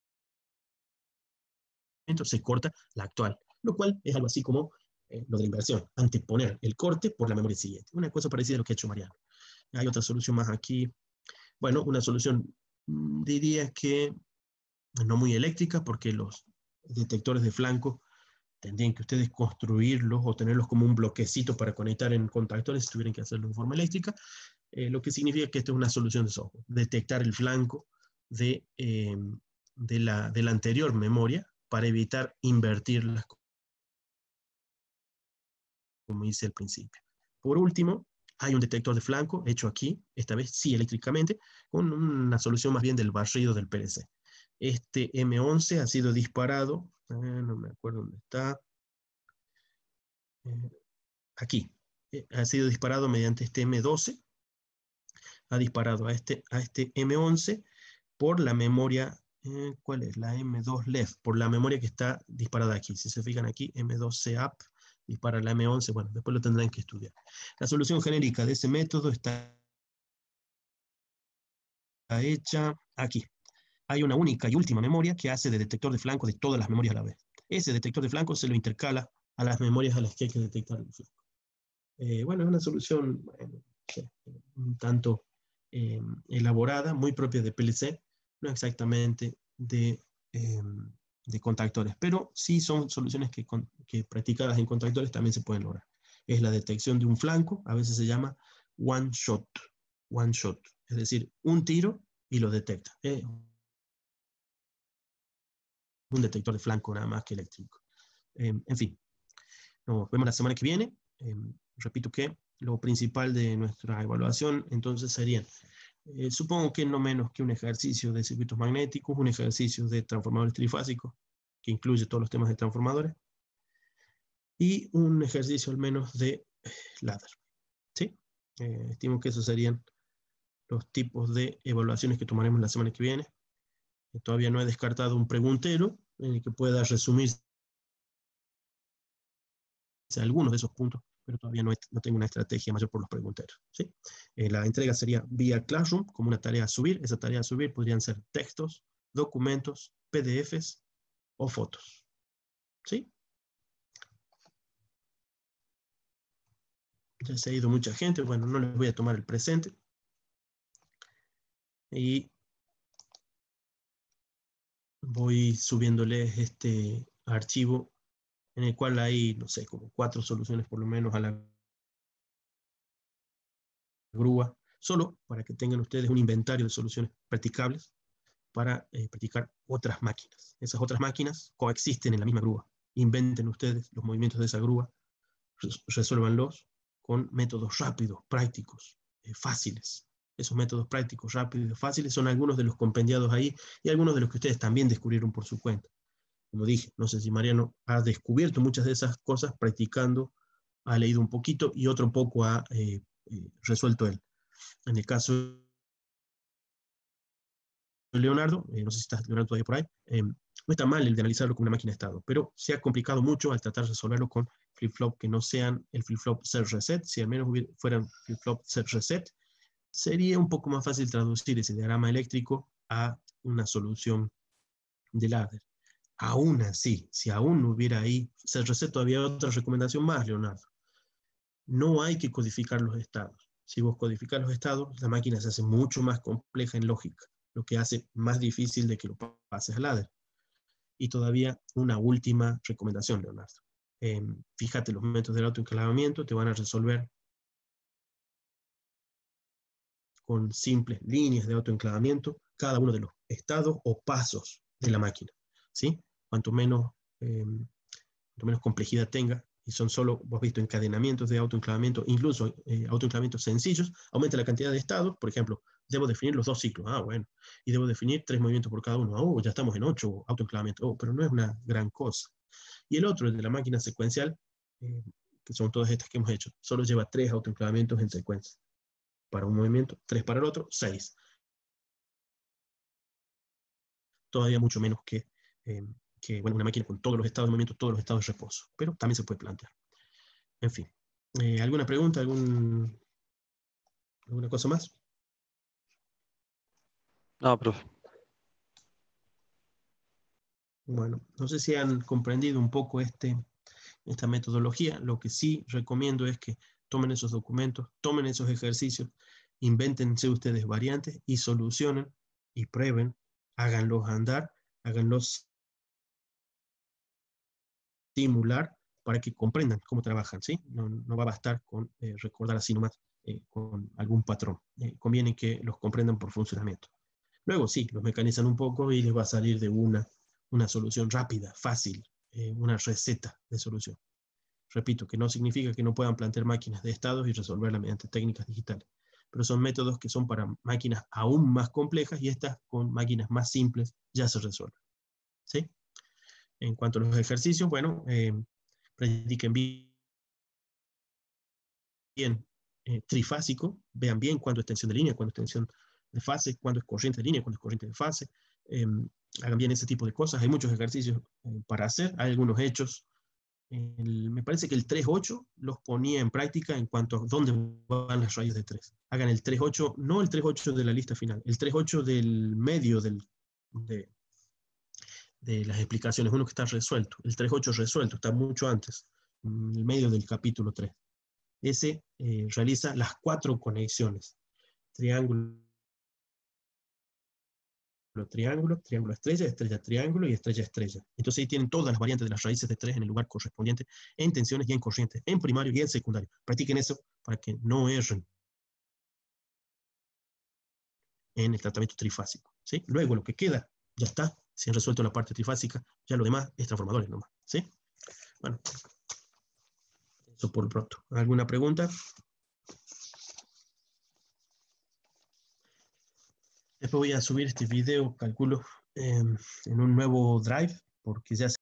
se corta la actual. Lo cual es algo así como lo de la inversión, anteponer el corte por la memoria siguiente. Una cosa parecida a lo que ha hecho Mariano. Hay otra solución más aquí. Bueno, una solución diría que no muy eléctrica, porque los detectores de flanco tendrían que ustedes construirlos o tenerlos como un bloquecito para conectar en contactores si tuvieran que hacerlo de forma eléctrica, lo que significa que esto es una solución de software, detectar el flanco de de la anterior memoria para evitar invertirlas, como hice al principio. Por último, hay un detector de flanco hecho aquí, esta vez sí eléctricamente, con una solución más bien del barrido del PLC. Este M11 ha sido disparado, no me acuerdo dónde está, aquí, ha sido disparado mediante este M12, ha disparado a este M11 por la memoria, ¿cuál es? La M2 left, por la memoria que está disparada aquí. Si se fijan aquí, M2 CAP dispara la M11, bueno, después lo tendrán que estudiar. La solución genérica de ese método está hecha aquí. Hay una única y última memoria que hace de detector de flanco de todas las memorias a la vez. Ese detector de flanco se lo intercala a las memorias a las que hay que detectar el flanco. Bueno, es una solución un tanto elaborada, muy propia de PLC, no exactamente de contactores, pero sí son soluciones que practicadas en contactores también se pueden lograr. Es la detección de un flanco, a veces se llama one shot, es decir, un tiro y lo detecta. Un detector de flanco nada más que eléctrico. En fin, nos vemos la semana que viene. Repito que lo principal de nuestra evaluación entonces serían, supongo que no menos que un ejercicio de circuitos magnéticos, un ejercicio de transformadores trifásicos, que incluye todos los temas de transformadores, y un ejercicio al menos de ladder. ¿Sí? Estimo que esos serían los tipos de evaluaciones que tomaremos la semana que viene. Todavía no he descartado un preguntero en el que pueda resumirse algunos de esos puntos, pero todavía no tengo una estrategia mayor por los pregunteros. ¿Sí? La entrega sería vía Classroom, como una tarea a subir. Esa tarea a subir podrían ser textos, documentos, PDFs o fotos. ¿Sí? Ya se ha ido mucha gente, bueno, no les voy a tomar el presente. Y voy subiéndoles este archivo en el cual hay, no sé, como 4 soluciones por lo menos a la grúa, solo para que tengan ustedes un inventario de soluciones practicables para practicar otras máquinas. Esas otras máquinas coexisten en la misma grúa. Inventen ustedes los movimientos de esa grúa, resuélvanlos con métodos rápidos, prácticos, fáciles. Esos métodos prácticos, rápidos y fáciles son algunos de los compendiados ahí y algunos de los que ustedes también descubrieron por su cuenta. Como dije, no sé si Mariano ha descubierto muchas de esas cosas practicando, ha leído un poquito y otro poco ha resuelto él. En el caso de Leonardo, no sé si está Leonardo todavía por ahí, no está mal el de analizarlo con una máquina de estado, pero se ha complicado mucho al tratar de resolverlo con flip-flop que no sean el flip-flop set reset. Si al menos fueran flip-flop set reset, sería un poco más fácil traducir ese diagrama eléctrico a una solución de ladder. Aún así, si aún no hubiera ahí set reset, todavía otra recomendación más, Leonardo. No hay que codificar los estados. Si vos codificas los estados, la máquina se hace mucho más compleja en lógica, lo que hace más difícil de que lo pases al ladder. Y todavía una última recomendación, Leonardo. Fíjate, los métodos del autoenclavamiento te van a resolver con simples líneas de autoenclavamiento cada uno de los estados o pasos de la máquina. ¿Sí? Cuanto menos complejidad tenga, y son solo, vos has visto, encadenamientos de autoenclavamiento, incluso autoenclavamientos sencillos, aumenta la cantidad de estados. Por ejemplo, debo definir los 2 ciclos, bueno, y debo definir 3 movimientos por cada uno, ya estamos en 8 autoenclavamientos, pero no es una gran cosa. Y el otro, el de la máquina secuencial, que son todas estas que hemos hecho, solo lleva 3 autoenclavamientos en secuencia. Para un movimiento, 3 para el otro, 6. Todavía mucho menos que bueno, una máquina con todos los estados de movimiento, todos los estados de reposo, pero también se puede plantear. En fin, ¿alguna pregunta? ¿Alguna cosa más? No, profe. Bueno, no sé si han comprendido un poco esta metodología. Lo que sí recomiendo es que tomen esos documentos, tomen esos ejercicios, invéntense ustedes variantes y solucionen y prueben, háganlos andar, háganlos simular para que comprendan cómo trabajan, ¿sí? No va a bastar con recordar así nomás con algún patrón. Conviene que los comprendan por funcionamiento. Luego sí, los mecanizan un poco y les va a salir de una solución rápida, fácil, una receta de solución. Repito, que no significa que no puedan plantear máquinas de estados y resolverlas mediante técnicas digitales, pero son métodos que son para máquinas aún más complejas y estas con máquinas más simples ya se resuelven. ¿Sí? En cuanto a los ejercicios, bueno, practiquen bien trifásico, vean bien cuándo es tensión de línea, cuándo es tensión de fase, cuándo es corriente de línea, cuándo es corriente de fase. Hagan bien ese tipo de cosas. Hay muchos ejercicios para hacer, hay algunos hechos. Me parece que el 3-8 los ponía en práctica en cuanto a dónde van las raíces de 3. Hagan el 3-8, no el 3-8 de la lista final, el 3-8 del medio de las explicaciones, uno que está resuelto. El 3-8 resuelto, está mucho antes, en el medio del capítulo 3. Ese realiza las 4 conexiones. Triángulo, triángulo, triángulo estrella, estrella triángulo y estrella estrella. Entonces ahí tienen todas las variantes de las raíces de 3 en el lugar correspondiente, en tensiones y en corrientes, en primario y en secundario. Practiquen eso para que no erren en el tratamiento trifásico. ¿Sí? Luego lo que queda, ya está. Si han resuelto la parte trifásica, ya lo demás es transformadores nomás. ¿Sí? Bueno, eso por lo pronto. ¿Alguna pregunta? Después voy a subir este video, calculo, en un nuevo Drive, porque ya